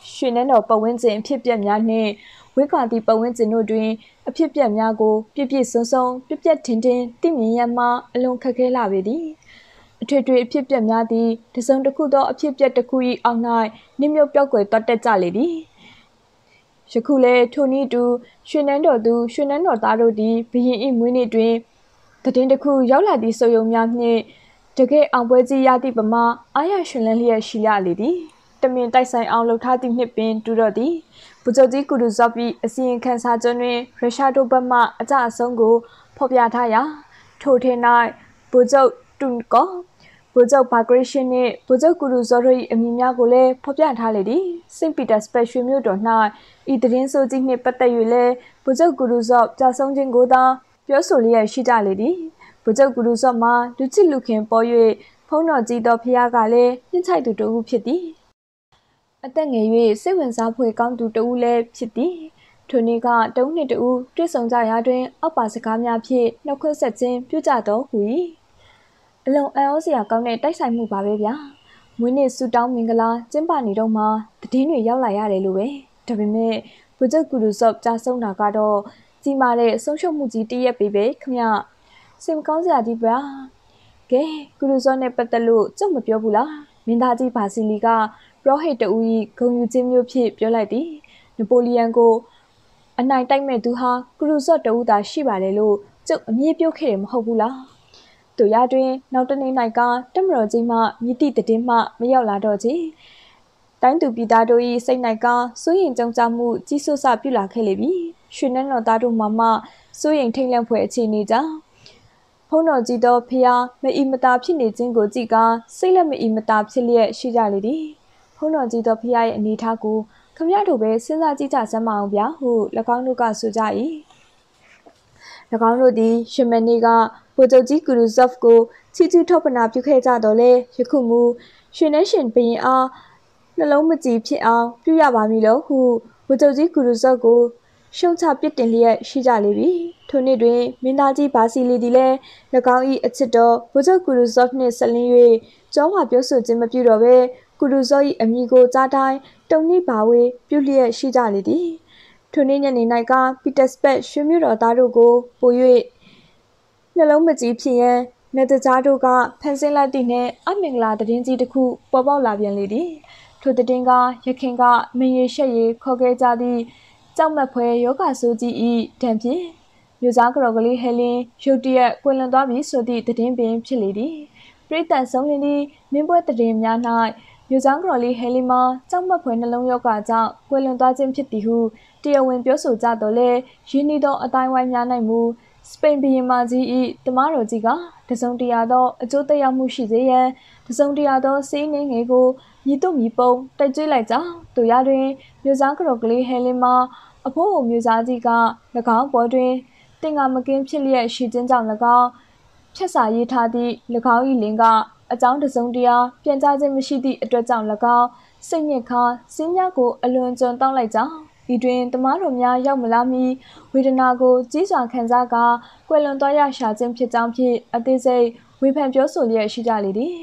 ရွှေနန်းတော်ပတ်ဝန်းကျင်အဖြစ်ပြက်များနှင့်ဝိက္ခာတိပတ်ဝန်းကျင်တို့တွင်အဖြစ်ပြက်များကိုပြည့်ပြည့်စုံစုံပြည့်ပြည့်ထင်ထင်သိမြင်ရမှအလွန်ခက်ခဲလာပေသည်အထွေထွေအဖြစ်ပြက်များသည်တစုံတစ်ခုသောအဖြစ်ပြက်တစ်ခု၏အောက်၌နှိမ့်မြုပ်ပြောက်ကွယ်သွားတတ်ကြလေသည်ယခုလည်းထိုနည်းတူရွှေနန်းတော်သူရွှေနန်းတော်သားတို့သည်ဘရင်၏မွေးနေ့တွင်တည်င်းတစ်ခုရောက်လာသည့်စုံယုံများနှင့်တကယ်အောင်ပွဲကြီးရသည့်ပမာအားရရှင်လန်းလျက်ရှိရလေသည်တမင်တိုက်ဆိုင်အောင်လှုပ်ထားသည့်နှစ်ပင်တူတော့သည်ဗိုလ်ချုပ်ကြီးကူရူဇော့၏အစီရင်ခံစာကျွန်းတွင်ရုရှားတို့ဘက်မှအကြအဆုံးကိုဖော်ပြထားရာထိုထင်း၌ဗိုလ်ချုပ်တွန်ကောဗိုလ်ချုပ်ဘာဂရစ်ရှင်နှင့်ဗိုလ်ချုပ်ကူရူဇော့တို့၏အမည်များကိုလည်းဖော်ပြထားလေသည်စိန့်ပီတာစပက်ရွှေမြို့တော်၌ဤတည်င်းဆိုကြီးနှင့်ပတ်သက်၍လည်းဗိုလ်ချုပ်ကူရူဇော့ကြာဆုံးခြင်းကိုသာပြောဆိုလျက်ရှိကြလေသည်ဗိုလ်ချုပ်ကူရူဇော့မှာလူချစ်လူခင်ပေါ်၍ဖုံးတော်ကြီးသောဖျားကလည်းနှင့်ချိုက်သူတဦးဖြစ်သည်အသက်ငယ်၍စိတ်ဝင်စားဖွယ်ကောင်းသူတဦးလည်းဖြစ်သည်ထိုနေ့ကတဦးနှင့်တဦးတွေ့ဆုံကြရာတွင်အောက်ပါစကားများဖြင့်နှုတ်ခွန်းဆက်ခြင်းပြုကြသောဟူ၏အလွန်အံ့ဩစရာကောင်းတဲ့တိုက်ဆိုင်မှုပါပဲဗျာမွေးနေ့ဆူတောင်းမင်္ဂလာကျင်းပနေတော့မှတည်င်းတွေရောက်လာရတယ်လို့ပဲဒါပေမဲ့ဗိုလ်ချုပ်ကူရူဇော့ကြာဆုံးတာကတော့ကြီးမားတဲ့ဆုံးရှုံးမှုကြီးတရက်ပဲပဲခမစင်ကောင်းစရာဒီဗျာကဲကူရူဇော့နဲ့ပတ်သက်လို့ကြုံမပြောဘူးလားမင်းသားကြီးဘာစီလီကပရောဟိတ်တူ၏ဂုံယူခြင်းမျိုးဖြစ်ပြောလိုက်သည်နပိုလီယန်ကိုအနိုင်တိုက်မဲ့သူဟာကူရူဇော့တူသာရှိပါတယ်လို့ကျုပ်အမြဲပြောခဲ့တယ်မဟုတ်ဘူးလားသူရတွင်နောက်တနေ့၌ကတမတော်ကြီးမှမြစ်တိတည်င်းမှမရောက်လာတော့ကြီးတိုင်းသူပြည်သားတို့၏စိတ်၌ကစိုးရင်ကြုံကြမှုကြီးစိုးစပြုလာခဲ့လေပြီရွှေနန်းတော်သားတို့မှမှစိုးရင်ထိတ်လန့်ဖွယ်အခြေအနေကြောင့်ဖုံးတော်ကြီးသောဖျားမအီမတာဖြစ်နေခြင်းကိုကြည့်ကစိတ်လက်မအီမတာဖြစ်လျက်ရှိကြလေသည်ဖုံးတော်ကြီးသောဖျားရဲ့အနေထားကိုခမရတို့ပဲစဉ်းစားကြည့်ကြစမ်းမအောင်ဗျာဟု၎င်းတို့ကဆိုကြ၏၎င်းတို့သည်ရှမနီကဗိုလ်ချုပ်ကြီးကူရူဇော့ကိုချီချူထောပနာပြုခဲ့ကြတော့လေယခုမူရွှေနှင်းရှင်ဘရင်အားနှလုံးမကြည်ဖြစ်အောင်ပြုရပါမည်လို့ဟုဗိုလ်ချုပ်ကြီးကူရူဇော့ကိုရှုံချပစ်တင်လျက်ရှိကြလေပြီထိုနေ့တွင်မင်းသားကြီးဘာစီလီသည်လည်း၎င်း၏အချစ်တော်ဗိုလ်ချုပ်ကူရူဇော့နှင့်ဆက်လင်း၍ကျောင်းမှာပြောဆိုခြင်းမပြုတော့ဘဲကူရူဇော့၏အမည်ကိုကြားတိုင်းတုံနှိပါဝေပြုလျက်ရှိကြလေသည်ထိုနေ့ညနေ၌ကပီတာစပက်ရွှေမြို့တော်သားတို့ကိုပို၍နှလုံးမကြီးဖြစ်ရန်နေတကြားတို့ကဖန်ဆင်းလိုက်သည့်နှင့်အမင်္ဂလာသတင်းကြီးတစ်ခုပေါ်ပေါက်လာပြန်လေသည်ထိုသတင်းကရခင်ကမင်းရရှက်ရခေါ်ခဲ့ကြသည့်ကြောက်မက်ဖွယ်ယောဂဆိုးကြီး၏တံဖြင့်မြို့သားကတော်ကလေးဟဲလင်းရုတ်တရက်ကွယ်လွန်သွားပြီဆိုသည့်သတင်းပင်ဖြစ်လေသည်ပြည်တန်ဆုံးလင်းသည့်မင်းပွဲသတင်းများ၌မြို့သားကတော်လေးဟဲလင်းမှာကြောက်မက်ဖွယ်နှလုံးယောဂကြောင့်ကွယ်လွန်သွားခြင်းဖြစ်သည်ဟုတရားဝင်ပြောဆိုကြတော့လဲရင်းနှီးသောအတိုင်းဝိုင်းများ၌မူစပိန်ဘုရင်မကြီး၏တမတော်ကြီးကတစုံတရာသောအကျိုးသက်ရောက်မှုရှိစေရန်တစုံတရာသောစီးနှင်းငယ်ကိုမြည်တို့မြည်ပုံတိုက်ကျွေးလိုက်ကြောင်းသူရတွင်မြို့သားကတော်ကလေးဟဲလင်းမှာအဖိုးအိုမြို့သားကြီးက၎င်းပေါ်တွင်တင်ငါမကင်းဖြစ်လျက်ရှိခြင်းကြောင့်၎င်းဖြတ်စာရေးထားသည့်၎င်း၏လင်ကအကြောင်းတစုံတရာပြန်ကြားခြင်းမရှိသည့်အတွက်ကြောင့်၎င်းစိတ်ညစ်ခါစင်းများကိုအလွန်ကျွံတောင်းလိုက်ကြောင်းဤတွင်တမားတော်များရောက်မလာမီဝေဒနာကိုကြီးစွာခံစားကာကွယ်လွန်သွားရရှာခြင်းဖြစ်ကြောင်းဖြင့်အသေးစိတ်ဝေဖန်ပြောဆိုလျက်ရှိကြလေသည်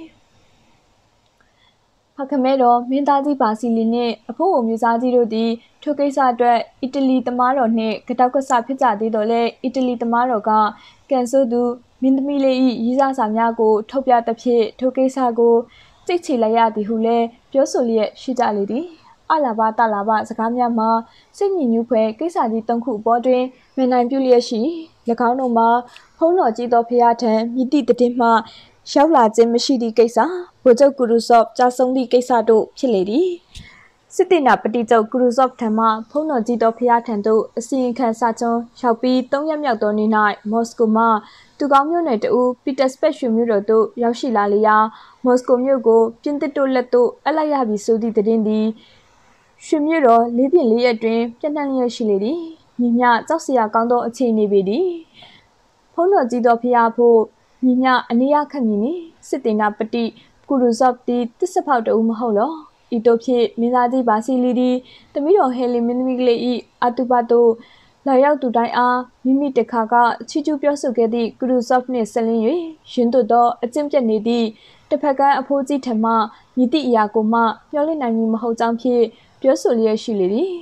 ဖခမဲတော်မင်းသားကြီးဘာစီလီနှင့်အဖိုးအိုမျိုးသားကြီးတို့သည်ထိုကိစ္စအတွက်အီတလီတမားတော်နှင့်ကတောက်ကဆဖြစ်ကြသေးတော်လဲအီတလီတမားတော်ကကန်ဆိုသူမင်းသမီးလေး၏ရေးစားစာများကိုထုတ်ပြသဖြင့်ထိုကိစ္စကိုစိတ်ချလိုက်ရသည်ဟုလည်းပြောဆိုလျက်ရှိကြလေသည်အလာဘတလာဘစကားများမှာစိတ်ညစ်ညူးဖွယ်ကိစ္စကြီးသုံးခုအပေါ်တွင်မနိုင်ပြုလျက်ရှိ၎င်းတို့မှာဖုံးတော်ကြီးသောဖျားထံမြစ်တိတည်မှရောက်လာခြင်းမရှိသည့်ကိစ္စဗိုလ်ချုပ်ကူရူဇော့ကြာဆုံးသည့်ကိစ္စတို့ဖြစ်လေသည်စစ်တေနာပတိချုပ်ကူရူဇော့ထံမှဖုံးတော်ကြီးသောဖျားထံသို့အစီရင်ခံစာချွန်းရောက်ပြီးသုံးရက်မြောက်သောနေ့၌မော်စကိုမှသူကောင်းမြို့နယ်တူပီတာစပက်ရွှေမြို့တော်သို့ရောက်ရှိလာလျာမော်စကိုမြို့ကိုပြင်သစ်တို့လက်သို့အပ်လိုက်ရပြီဆိုသည့်သတင်းသည်ရွှေမြို့တော်လေးပြည့်လေးရက်တွင်ပြန့်နှံ့လျက်ရှိလေသည်ညီမျှကြောက်စရာကောင်းသောအခြေအနေပေသည်ဖုံးတော်ကြီးသောဖျားဖို့ညီမျှအနေရခက်မည်နီစစ်တေနာပတိကူရူဇော့သည်တစ္ဆဖောက်တူမဟုတ်လောဤတို့ဖြင့်မင်းသားကြီးဘာစီလီသည်တမီးတော်ဟဲလီမင်းသမီးကလေး၏အတုပတို့လာရောက်သူတိုင်းအားမိမိတခါကချီကျူးပြောဆိုခဲ့သည့်ကူရူဇော့နှင့်ဆက်လင်း၍ရင်းတို့သောအကျင့်ပြတ်နေသည့်တစ်ဖက်ကအဖိုးကြီးထံမှမြည်သည့်အရာကိုမှမျှော်လင့်နိုင်မည်မဟုတ်ကြောင်းဖြင့်ပြောဆိုလျက်ရှိလေသည်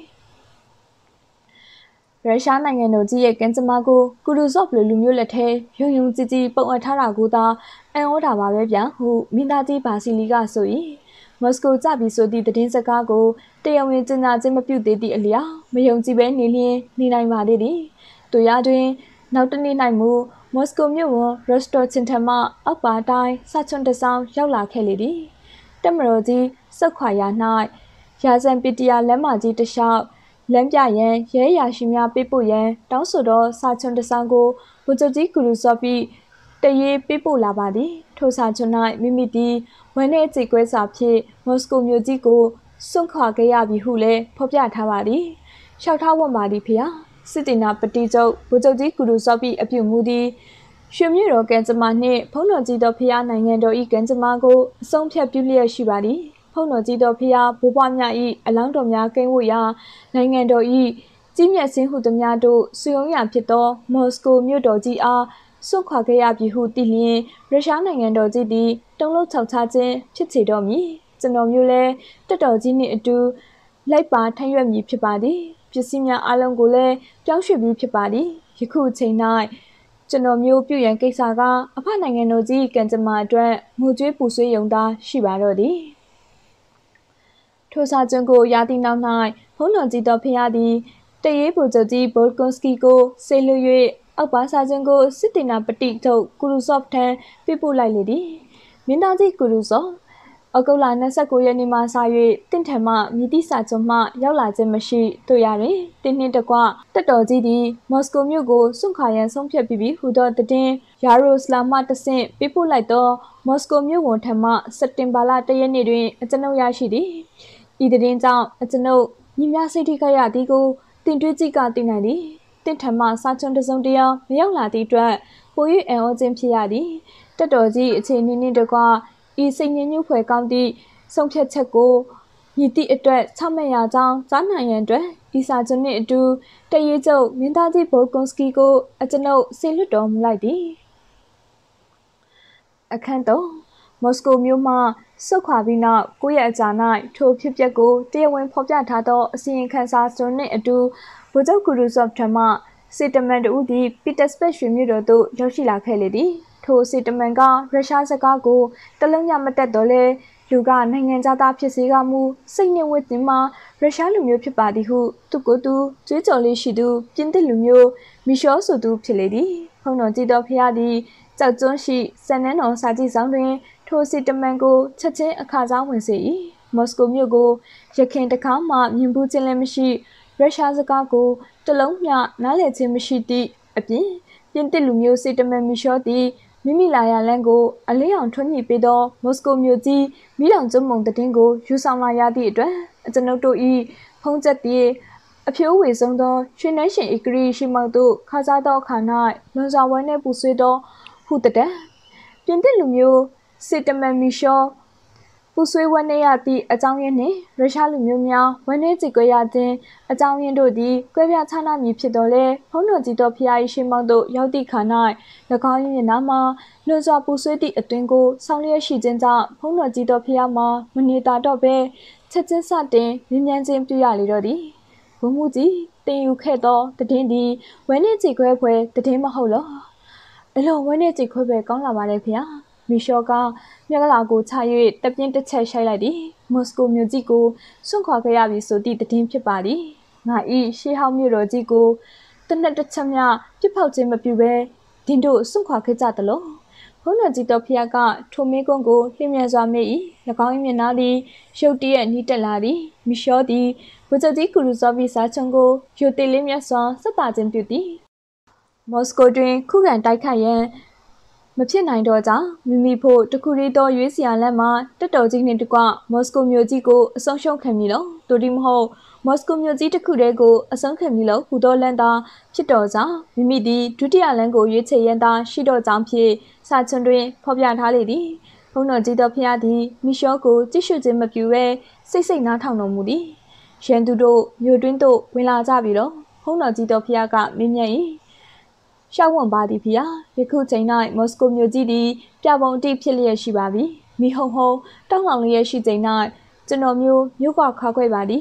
ရုရှားနိုင်ငံတော်ကြီးရဲ့ကံကြမ္မာကိုကူရူဇော့လိုလူမျိုးလက်ထဲယုံယုံကြည်ကြည်ပုံအပ်ထားတာကိုသာအံ့ဩတာပါပဲဗျာဟုမင်းသားကြီးဘာစီလီကဆို၏မော်စကိုကြပြီဆိုသည့်သတင်းစကားကိုတရားဝင်ကြေညာခြင်းမပြုသေးသည့်အလျောက်မယုံကြည်ပဲနေလျင်နေနိုင်ပါသေးသည်တို့ရတွင်နောက်တနေ့၌မူမော်စကိုမြို့ဝန်ရော့စတော်ချင်ထမအောက်ပါတိုင်းစာချွန်တဆောင်ရောက်လာခဲ့လေသည်တက်မတော်ကြီးစုတ်ခွာရာ၌ရာဇန်ပီတယာလမ်းမကြီးတစ်လျှောက်လမ်းပြရန်ရဲရရှိများပေးပို့ရန်တောင်းဆိုသောစာချွန်တဆောင်ကိုဗိုလ်ချုပ်ကြီးကူရူစောပြီးတရေပေးပို့လာပါသည်ထိုစာချွန်၌မိမိသည်ဝမ်းနဲ့ကြေကွဲစာဖြင့်မော်စကိုမြို့ကြီးကိုစွန့်ခွာခဲ့ရပြီဟုလည်းဖော်ပြထားပါသည်လျှောက်ထားဝန်ပါသည်ဖေ။စစ်တီနာပတိချုပ်ဗိုလ်ချုပ်ကြီးကူရူစောပြီးအပြုမူသည်ရွှေမြို့တော်ကံကြမ္မာနှင့်ဖုံးတော်ကြီးသောဖျားနိုင်ငံတော်၏ကံကြမ္မာကိုအဆုံးဖြတ်ပြုလျက်ရှိပါသည်ဖုံးတော်ကြီးသောဖျားဘိုးဘွားများ၏အလောင်းတော်များကိန်းဝတ်ရာနိုင်ငံတော်၏ကြီးမြတ်စင်းဟုသည်များတို့စုယုံရဖြစ်သောမော်စကိုမြို့တော်ကြီးအားစွန့်ခွာခဲ့ရပြီဟုသိလျင်ရုရှားနိုင်ငံတော်ကြီးသည်တုံးလုံးချောက်ချခြင်းဖြစ်ချေတော့မည်ကျွန်တော်မျိုးလည်းတက်တော်ကြီးနှင့်အတူလိုက်ပါထမ်းရွက်မည်ဖြစ်ပါသည်ပစ္စည်းများအလုံးကိုလည်းပြောင်းရွှေ့ပြီးဖြစ်ပါသည်ယခုချိန်၌ကျွန်တော်မျိုးပြုရန်ကိစ္စကအဖနိုင်ငံတော်ကြီးကံကြမ္မာအတွက်ငိုကြွေးပူဆွေးယုံသားရှိပါတော့သည်ထိုစာကျွန်ကိုရာသီနောက်၌ဘုန်းတော်ကြီးတော်ဖျားသည်တရေဗိုလ်ချုပ်ကြီးဘော်ကွန်စကီကိုဆေးလွှ၍အောက်ပါစာကျွန်ကိုစစ်တီနာပတိထုတ်ကူရူဆော့ဖ်ထံပြပို့လိုက်လေသည်မင်းသားကြီးကူရူဆော့ဩဂုတ်လ၂၉ရက်နေ့မှစ၍တင့်ထံမှမြည်သည့်စာချုပ်မှရောက်လာခြင်းမရှိတွေ့ရတွင်တင်းနှင်းတကွတက်တော်ကြီးသည်မော်စကိုမြို့ကိုစွန့်ခွာရန်ဆုံးဖြတ်ပြီးပြီးဟူသောတည်ယာရိုစလာမှတဆင့်ပြပို့လိုက်သောမော်စကိုမြို့ဝန်ထံမှစက်တင်ဘာလ၁ရက်နေ့တွင်အကျွန်ုပ်ရရှိသည်ဤတည်ကြောင့်အကျွန်ုပ်ညီများစိတ်ထိခိုက်ရသည်ကိုတင်တွေးကြည့်ကသိနိုင်သည်တင့်ထံမှစာချွန်တစုံတရာမရောက်လာသည့်အတွက်ပို၍အံ့ဩခြင်းဖြစ်ရသည်တက်တော်ကြီးအခြေအနေနှင့်တကွဤစိတ်ညစ်ညူးဖွယ်ကောင်းသည့်ဆုံးဖြတ်ချက်ကိုမြည်သည့်အတွက်ချမှတ်ရကြောင်းကြားနိုင်ရန်အတွက်ဤစာချုပ်နှင့်အတူတရေကျုပ်မင်းသားကြီးဘိုကွန်စကီကိုအကျွန်ုပ်ဆေလွတ်တော်မူလိုက်သည်အခန်းသုံးမော်စကိုမြို့မှဆုတ်ခွာပြီးနောက်ကိုယ့်ရဲ့အကြာ၌ထိုဖြစ်ပျက်ကိုတရားဝင်ဖော်ပြထားသောအစီရင်ခံစာစွန်းနှင့်အတူဗိုလ်ချုပ်ကူရူဆော့ဖ်ထံမှစေတမန်တူသည်ပီတာစပက်ရွှေမြို့တော်သို့ရောက်ရှိလာခဲ့လေသည်ထိုစေတမန်ကရုရှားစကားကိုတလုံးညမတက်တော့လဲလူကနိုင်ငံသားဖြစ်စေကမူစိတ်နှင့်ဝိသင်မှာရုရှားလူမျိုးဖြစ်ပါသည်ဟုသူကိုယ်သူကြွေးကြော်လေးရှိသူပြင်သစ်လူမျိုးမီရှောဆိုသူဖြစ်လေသည်ဖုန်တော်ကြီးတော်ဖျားသည်ကြောက်ကျွန်းရှိစံနန်းတော်စာကြည့်ဆောင်တွင်ထိုစေတမန်ကိုချက်ချင်းအခါစားဝင်စေ၏မော်စကိုမြို့ကိုရခင်တခါမှမြင်ဘူးခြင်းလည်းမရှိရုရှားစကားကိုတလုံးမျှနားလည်ခြင်းမရှိသည့်အပြင်ပြင်သစ်လူမျိုးစေတမန်မီရှောသည်မိမိလာရလန်းကိုအလေးအောင်ထွန်းညှိပေးသောမော်စကိုမြို့ကြီးမိလောင်ကျွန်းမုံတည်င်းကိုယူဆောင်လာရသည့်အတွက်အကျွန်ုပ်တို့၏ဖုံးချက်သည်အဖြိုးဝေဆုံးသောရွှေနှဲရှင်ဧကရီရှိမောက်တို့ခါစားသောအခါ၌လွန်စွာဝဲနှင့်ပူဆွေးသောဟုတတဲ့ပြင်သစ်လူမျိုးစေတမန်မီရှောပူဆွေးဝဲနေရသည့်အကြောင်းရင်းနှင့်ရုရှားလူမျိုးများဝဲနေကြည်ကြရခြင်းအကြောင်းရင်းတို့သည်ကွဲပြားခြားနားမည်ဖြစ်တော်လဲဖုံးတော်ကြီးတော်ဖျား၏ရှိမောက်တို့ရောက်သည့်ခါ၌၎င်း၏မျက်နှာမှာလွန်စွာပူဆွေးသည့်အတွင်းကိုဆောင်းလျက်ရှိခြင်းကြောင့်ဖုံးတော်ကြီးတော်ဖျားမှာမနေတာတော့ပဲချက်ချင်းစတင်မြင်းမြန်းခြင်းပြုရလေတော့သည်ဘုံမှုကြီးတင်ယူခဲ့သောတည်င်းသည်ဝဲနေကြည်ခွဲဖွယ်တည်င်းမဟုတ်လောအလုံးဝဲနေကြည်ခွဲပဲကောင်းလာပါလေဖေ။မီရှောကမြက်ကလာကိုချ၍တပြင်းတစ်ချက်ရှိုက်လိုက်သည်မော်စကိုမြို့ကြီးကိုစွန့်ခွာခဲ့ရပြီဆိုသည့်တည်င်းဖြစ်ပါသည်ငါဤရှေးဟောင်းမြို့တော်ကြီးကိုတနက်တစ်ချက်မျှပြစ်ဖောက်ခြင်းမပြုဘဲဒင်းတို့စွန့်ခွာခဲ့ကြသလိုဘုန်းတော်ကြီးတော်ဖျားကထိုမင်းကုန်းကိုလျင်မြန်စွာမေ့၏၎င်း၏မျက်နှာသည်ရုတ်တရက်နီးတက်လာသည်မီရှောသည်ဗိုလ်ချုပ်ကြီးကူရူဆော့ဗီစာချုံကိုယူတေလေးမြတ်စွာဆက်တာခြင်းပြုသည်မော်စကိုတွင်ခုခံတိုက်ခိုက်ရန်မဖြစ်နိုင်တော့ကြောင့်မိမိဖို့တခုတည်းသောရွေးစရာလမ်းမှာတက်တော်ကြီးနှင့်တကွမော်စကိုမြို့ကြီးကိုအဆုံးရှုံးခံမည်လို့တူဒီမဟုတ်မော်စကိုမြို့ကြီးတစ်ခုတည်းကိုအဆုံးခံမည်လို့ဟူသောလမ်းသာဖြစ်တော်ကြောင့်မိမိသည်ဒုတိယလမ်းကိုရွေးချယ်ရန်သာရှိတော်ကြောင့်ဖြင့်စာချွန်တွင်ဖော်ပြထားလေသည်ဘုန်းတော်ကြီးတော်ဖျားသည်မီရှောကိုကြည့်ရှုခြင်းမပြုဘဲစိတ်စိတ်နားထောင်တော်မူသည်ရန်သူတို့မြို့တွင်းသို့ဝင်လာကြပြီတော့ဘုန်းတော်ကြီးတော်ဖျားကမင်းမြတ်၏ရှောက်ဝန်ပါသည်ဖေ။ယခုချိန်၌မော်စကိုမြို့ကြီးသည်ပြပုံတိဖြစ်လျက်ရှိပါပြီ။မိဟုံဟုံတောင်းလောင်လျက်ရှိချိန်၌ကျွန်တော်မျိုးမြို့ကခါခွဲပါသည်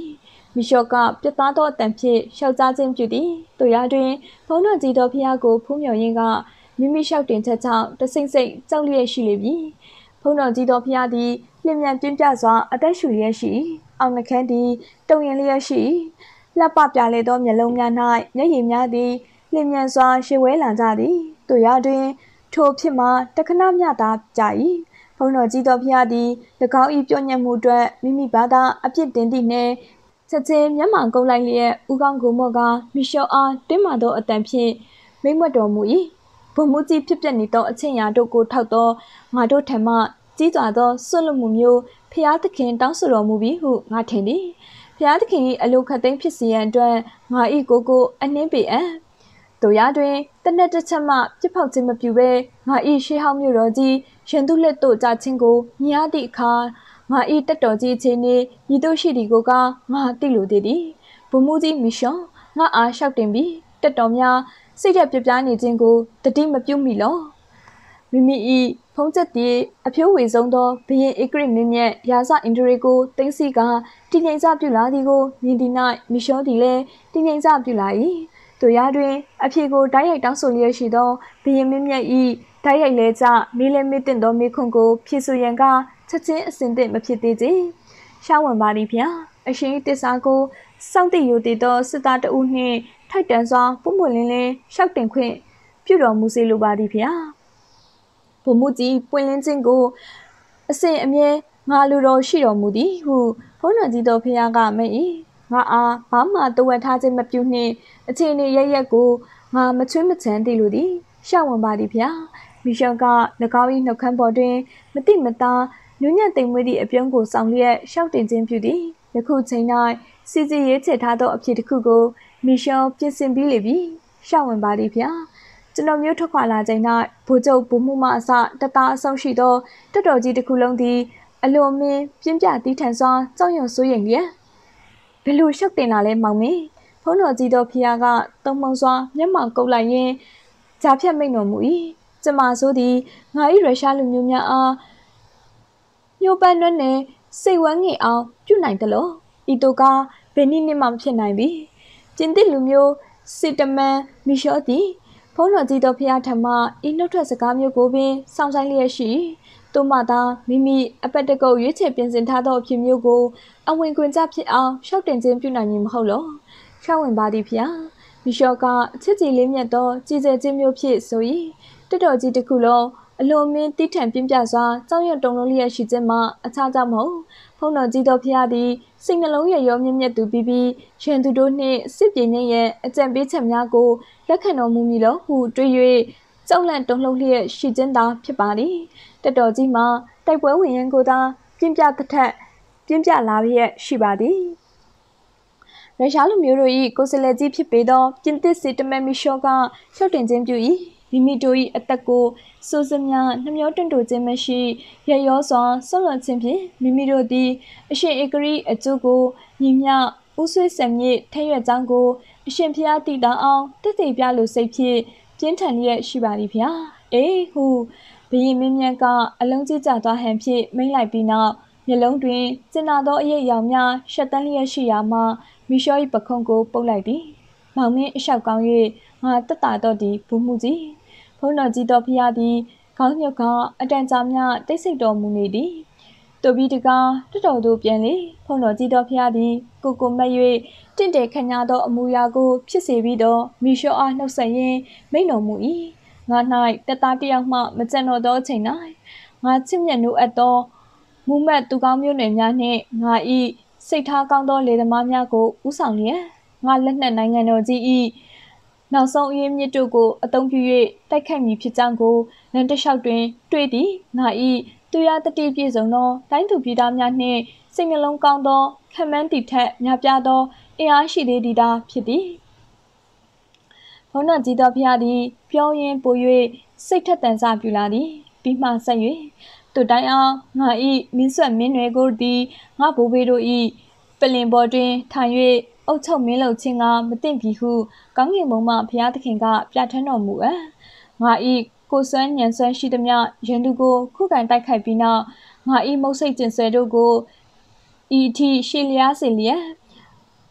မိရှော့ကပြတ်သားသောအတန်ဖြင့်ရှောက်ကြားခြင်းပြုသည်တို့ရတွင်ဘုန်းတော်ကြီးတော်ဖျားကိုဖူးမြော်ရင်းကမိမိလျှောက်တင်ချက်ကြောင့်တစိမ့်စိမ့်ကြောက်လျက်ရှိလေပြီဘုန်းတော်ကြီးတော်ဖျားသည်လျင်မြန်ပြင်းပြစွာအသက်ရှူလျက်ရှိအောင်နှခမ်းသည်တုံရင်လျက်ရှိလှပပြလေသောမျက်လုံးများ၌မျက်ရည်များသည်လျင်မြန်စွာရှေဝဲလာကြသည်တို့ရတွင်ထိုဖြစ်မှတခဏမျှသာကြ၏ဘုန်းတော်ကြီးတော်ဖျားသည်၎င်း၏ပြောညံ့မှုအတွက်မိမိဘာသာအပြစ်တင်သည့်နှင့်ချက်ချင်းမျက်မှောင်ကုန်းလိုက်လျက်ဦးကောင်းကိုမော့ကမိရှော့အားတင်းမာသောအတန်ဖြင့်မိမ့်မွတ်တော်မူ၏ဘုံမှုကြီးဖြစ်ပျက်နေသောအချင်းရာတို့ကိုထောက်သောငါတို့ထံမှကြီးစွာသောဆွတ်လွတ်မှုမျိုးဖျားသခင်တောင်းဆိုတော်မူပြီးဟုငါထင်သည်ဖျားသခင်၏အလိုခတ်သိမ်းဖြစ်စီရန်အတွက်ငါ၏ကိုကိုအနှင်းပေအံ့တို့ရတွင်တနက်တစ်ချက်မှပြစ်ဖောက်ခြင်းမပြုဘဲငါ၏ရှေးဟောင်းမျိုးတော်ကြီးရန်သူလက်သို့ကြခြင်းကိုမြင်ရသည့်အခါငါ၏တက်တော်ကြီးအခြေအနေဤသို့ရှိသည်ကိုကငါသိလိုသေးသည်ဘုံမှုကြီးမီရှော့ငါအားလျှောက်တင်ပြီးတက်တော်များစိတ်ဓာတ်ပြပြနေခြင်းကိုတတိမပြုမိလောမိမိ၏ဖုံးချက်သည်အဖြိုးဝေဆုံးသောဘရင်ဧကရမင်းမြတ်ရာဇအင်ဒရီကိုတင်းစီကတည်ငြိမ်စပြုလာသည်ကိုမြင်သည့်၌မီရှောသည်လည်းတည်ငြိမ်စပြုလာ၏တို့ရတွင်အဖြေကိုတိုက်ရိုက်တောင်းဆိုလျက်ရှိသောဘရင်မင်းမြတ်၏တိုက်ရိုက်လဲကြမေးလဲမေးတင်သောမိခွန်းကိုဖြေဆိုရန်ကချက်ချင်းအစဉ်သင့်မဖြစ်သေးစေရှားဝင်ပါသည်ဗျာအရှင်တစ္ဆာကိုစောင့်တည်ယူတည်သောစစ်သားတအုပ်နှင့်ထိုက်တန်စွာပုံမွလင်းလင်းရှောက်တင်ခွင့်ပြုတော်မူစေလိုပါသည်ဗျာဘုံမှုကြီးပွင့်လင်းခြင်းကိုအစဉ်အမြဲငါလူတော်ရှိတော်မူသည်ဟုဘုန်းတော်ကြီးတော်ဖျားကမိန့်၏ငါအားဘာမှတဝက်ထားခြင်းမပြုနှင့်အခြေအနေရရက်ကိုငါမချွင်းမချမ်းသိလိုသည်ရှောက်ဝင်ပါသည်ဗျာမိရှော့က၎င်း၏နှုတ်ခမ်းပေါ်တွင်မတိမသားညဉ့်ညံ့သိမ်မွေးသည့်အပြုံးကိုဆောင်လျက်ရှောက်တင်ခြင်းပြုသည်ယခုချိန်၌စီစီရေးချထားသောအဖြစ်တစ်ခုကိုမိရှော့ပြင်ဆင်ပြီးလေပြီရှောက်ဝင်ပါသည်ဗျာကျွန်တော်မျိုးထွက်ခွာလာချိန်၌ဗိုလ်ချုပ်ဗိုလ်မှူးမအစတသားအဆုံးရှိသောတက်တော်ကြီးတစ်ခုလုံးသည်အလွန်မင်းပြင်းပြတီးထန်စွာကြောက်ရွံ့စိုးရိမ်လျက်ဘယ်လိုရှောက်တင်လာလဲမောင်မင်းဖုန်းတော်ကြီးတော်ဖျားကတုံမုံစွာမျက်မှောင်ကုပ်လိုက်ရင်းဂျာဖြတ်မိန်တော်မူ၏ကျမဆိုသည်ငါ၏ရုရှားလူမျိုးများအားညှို့ပန်းနှွနဲ့စိတ်ဝမ်းငင်အောင်ပြုနိုင်တယ်လို့ဤတို့ကဘယ်နည်းနည်းမှမဖြစ်နိုင်ပြီကျင်းသည့်လူမျိုးစစ်တမန်မီရှော့သည်ဖုန်းတော်ကြီးတော်ဖျားထံမှဤနှုတ်ထွက်စကားမျိုးကိုပင်စောင့်ဆိုင်လျက်ရှိတို့မှသာမိမိအပတ်တကုတ်ရွေးချယ်ပြင်ဆင်ထားသောအဖြစ်မျိုးကိုအဝင်ခွင်ကြဖြစ်အောင်ရှောက်တင်ခြင်းပြုနိုင်မည်မဟုတ်လောရှောက်ဝင်ပါသည်ဖျားမီရှော့ကအချစ်ကြည်လေးမြတ်သောကြည်စဲခြင်းမျိုးဖြစ်ဆို၏တက်တော်ကြီးတစ်ခုလုံးအလွန်မင်းတိထန်ပြင်းပြစွာကြောက်ရွံ့တုန်လှုပ်လျက်ရှိခြင်းမှအခြားကြောင့်မဟုတ်ဖုန်းတော်ကြီးတော်ဖျားသည်စိတ်နှလုံးရရောမြင့်မြတ်သူပြီးပြီးရန်သူတို့နှင့်စစ်ပြေငိမ့်ရဲ့အကြံပေးချက်များကိုလက်ခံတော်မူမည်လို့ဟုတွေး၍ကြောက်လန့်တုန်လှုပ်လျက်ရှိခြင်းသာဖြစ်ပါသည်တက်တော်ကြီးမှာတိုက်ပွဲဝင်ရန်ကိုသာပြင်းပြသထက်ပြင်းပြလာလျက်ရှိပါသည်ရုရှားလူမျိုးတို့၏ကိုယ်စလဲကြီးဖြစ်ပေသောပြင်သစ်စစ်တမန်မီရှော့ကရှောက်တင်ခြင်းပြု၏မိမိတို့၏အသက်ကိုစိုးစမြနှမျောတွန့်တိုခြင်းမရှိရရောစွာဆွလွန်ခြင်းဖြင့်မိမိတို့သည်အရှင်ဧကရီအကျိုးကိုညီမျှဥဆွေးဆံမြင့်ထရွက်ကြောင်းကိုအရှင်ဖျားတည်တောင်းအောင်တည်တည်ပြလိုစိတ်ဖြင့်ပြင်းထန်လျက်ရှိပါသည်ဗျာအေးဟုဘရင်မင်းမြတ်ကအလုံးကြီးကျသွားဟန်ဖြင့်မိန့်လိုက်ပြီးနောက်မျက်လုံးတွင်ကျင်နာသောအရေးအယောင်များရှက်တန်းလျက်ရှိရာမှမီရှော့၏ပခုံးကိုပုတ်လိုက်သည်မောင်မင်းအလျှောက်ကောင်း၍ငါတက်တာတော့သည်ဘုမှုကြီးဘုန်းတော်ကြီးတော်ဖျားသည်ခေါင်းညုတ်ကအတန်ကြာမြတိတ်ဆိတ်တော်မူနေသည်တို့ပြီးတကားတတော်တို့ပြန်လေဘုန်းတော်ကြီးတော်ဖျားသည်ကိုကိုမက်၍တင့်တယ်ခညာသောအမူအရာကိုဖြစ်စေပြီးတော့မီရှော့အားနှုတ်ဆက်ရင်းမိန်တော်မူ၏ငါ၌တက်သားတယောက်မှမကြံတော်သောအချိန်၌ငါချစ်မြတ်နိုးအပ်သောမူမတ်သူကောင်းမျိုးနွယ်များနှင့်ငါ၏စိတ်ထားကောင်းသောလေသမားများကိုဥဆောင်လျက်ငါလက်နက်နိုင်ငံတော်ကြီး၏နောက်ဆုံးအရေးမြစ်တို့ကိုအသုံးပြု၍တိုက်ခိုက်မည်ဖြစ်ကြောင်းကိုလမ်းတစ်လျှောက်တွင်တွေ့သည်ငါ၏သူရတတိပြည့်စုံသောတိုင်းသူပြည်သားများနှင့်စိတ်နှလုံးကောင်းသောခံမှန်းတည်ထက်များပြားသောအင်အားရှိသေးသည်သာဖြစ်သည်ဘုန်းတော်ကြီးတော်ဖျားသည်ပြောရင်းပို၍စိတ်ထက်သန်စပြူလာသည်ပြီးမှဆက်၍သူတိုင်းအောင်ငါ၏မင်းဆွတ်မင်းနွယ်ကိုသည်ငါဘိုးဘေးတို့၏ပလင်ပေါ်တွင်ထိုင်၍အုတ်ချုပ်မင်းလုံချင်းကမသိမ့်ပြီဟုကောင်းကင်ဘုံမှဘုရားသခင်ကပြဋ္ဌာန်းတော်မူအပ်ငါ၏ကိုစွမ်းညံစွမ်းရှိသမျှရန်သူကိုခုခံတိုက်ခိုက်ပြီးနောက်ငါ၏မုတ်ဆိတ်ကျင်ဆွဲတို့ကိုဤအထိရှေ့လျားစေလျက်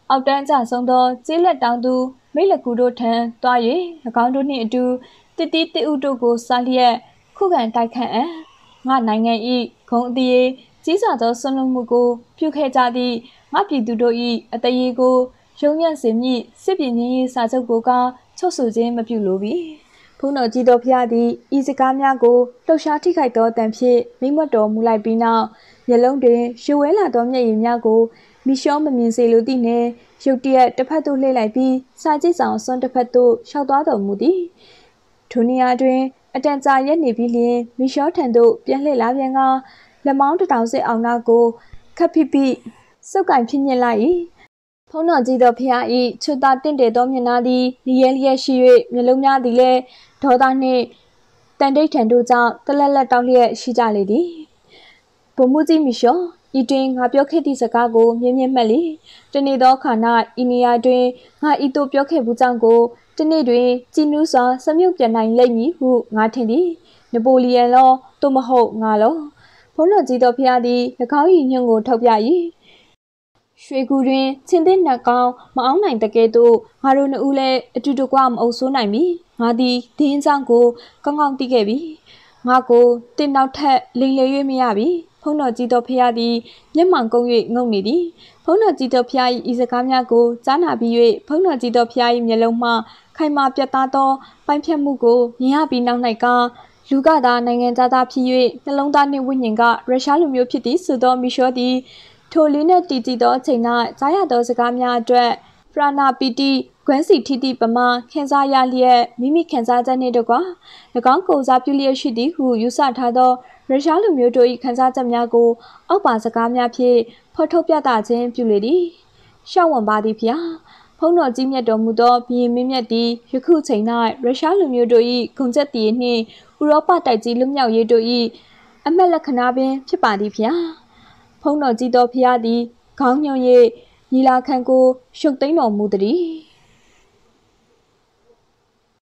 အောက်တန်းကျဆုံးသောကျေးလက်တောင်သူမိလက်ကူတို့ထံတွား၍၎င်းတို့နှင့်အတူတတိတိဥတို့ကိုစားလျက်ခုခံတိုက်ခတ်အံ့ငါနိုင်ငံ၏ဂုံအတည်ကြီးစွာသောဆွလုံးမှုကိုပြုခဲ့ကြသည့်ငါပြည်သူတို့၏အတရေကိုရုံညံ့စေမည့်စစ်ပြည်ငင်းရေးစာချုပ်ကိုကချုပ်ဆိုခြင်းမပြုလိုပြီဘုန်းတော်ကြီးတော်ဖျားသည်ဤစကားများကိုလှုပ်ရှားထိခိုက်သောတန်ဖြင့်မိမွတ်တော်မူလိုက်ပြီးနောက်မျက်လုံးတွင်ရွှဲလာသောမျက်ရည်များကိုမိရှောမမြင်စေလိုသည့်နှင့်ရုတ်တရက်တစ်ဖက်သို့လှည့်လိုက်ပြီးစာကြည့်ဆောင်စွန်းတစ်ဖက်သို့ရှောက်သွားတော်မူသည်ထိုနေရာတွင်အတန်ကြာရက်နေပြီးလျှင်မိရှောထံသို့ပြန်လှည့်လာပြန်ကလက်မောင်းတထောင်စစ်အောင်နာကိုခပ်ဖိဖိစုပ်ကင်ဖြစ်ညစ်လိုက်၏ဖုံးတော်ကြီးတော်ဖျား၏ချွတ်သားတင့်တယ်သောမျက်နှာသည်လျဲလျက်ရှိ၍မျက်လုံးများသည်လည်းဒေါသနှင့်တန်တိတ်ထန်တို့ကြောင့်တလက်လက်တောက်လျက်ရှိကြလေသည်ဘုံမှုကြီးမိရှောဤတွင်ငါပြောခဲ့သည့်စကားကိုမြင်မြင်မှတ်လေတနေ့သောခါ၌ဤနေရာတွင်ငါဤသို့ပြောခဲ့ဘူးကြောင့်ကိုတနေ့တွင်ကြည်နူးစွာစမြုပ်ပြန်နိုင်လိမ့်မည်ဟုငါထင်သည်နပိုလီယန်လောသို့မဟုတ်ငါလောဘုန်းတော်ကြီးတော်ဖျားသည်၎င်း၏ညွန့်ကိုထုတ်ပြ၏ရွှေကူတွင်ချင်းသစ်နှက်ကောင်းမအောင်နိုင်တကယ်တော့ငါတို့နှစ်ဦးလည်းအတူတကွမအုပ်ဆိုးနိုင်ပြီငါသည်ဒင်းချောင်းကိုကောင်းကောင်းသိခဲ့ပြီငါကိုတင်နောက်ထက်လိမ်လည်၍မရပြီဖုန်းတော်ကြီးတော်ဖျားသည်မျက်မှောင်ကုန်း၍ငုံနေသည်ဖုန်းတော်ကြီးတော်ဖျား၏ဤစကားများကိုကြားနာပြီး၍ဖုန်းတော်ကြီးတော်ဖျား၏မျက်လုံးမှခိုင်မာပြတ်သားသောပိုင်းဖြတ်မှုကိုမြင်ရပြီးနောက်၌ကလူကသာနိုင်ငံသားသားဖြစ်၍နှလုံးသားနှင့်ဝိညာဉ်ကရုရှားလူမျိုးဖြစ်သည်ဆိုသောမီရှောသည်ထိုလေးနှင့်တည်ကြည်သောအချိန်၌ကြားရသောစကားများအတွက်ပရဏာပီတိဂွမ်းစီထီတိပမာခံစားရလျက်မိမိခံစားချက်နှင့်တကွ၎င်းကိုစားပြုလျက်ရှိသည်ဟုယူဆထားသောရုရှားလူမျိုးတို့၏ခံစားချက်များကိုအောက်ပါစကားများဖြင့်ဖော်ထုတ်ပြသခြင်းပြုလေသည်ရှောက်ဝန်ပါသည်ဖျားဖုံးတော်ကြီးမြတ်တော်မူသောဘုရင်မင်းမြတ်သည်ယခုချိန်၌ရုရှားလူမျိုးတို့၏ဂုဏ်ချက်တည်နှင့်ဥရောပတိုက်ကြီးလွတ်မြောက်ရေးတို့၏အမတ်လက္ခဏာပင်ဖြစ်ပါသည်ဖျားဖုံးတော်ကြီးတော်ဖျားသည်ခေါင်းညွှန်၍ညီလာခံကိုရှုပ်သိမ်းတော်မူသည်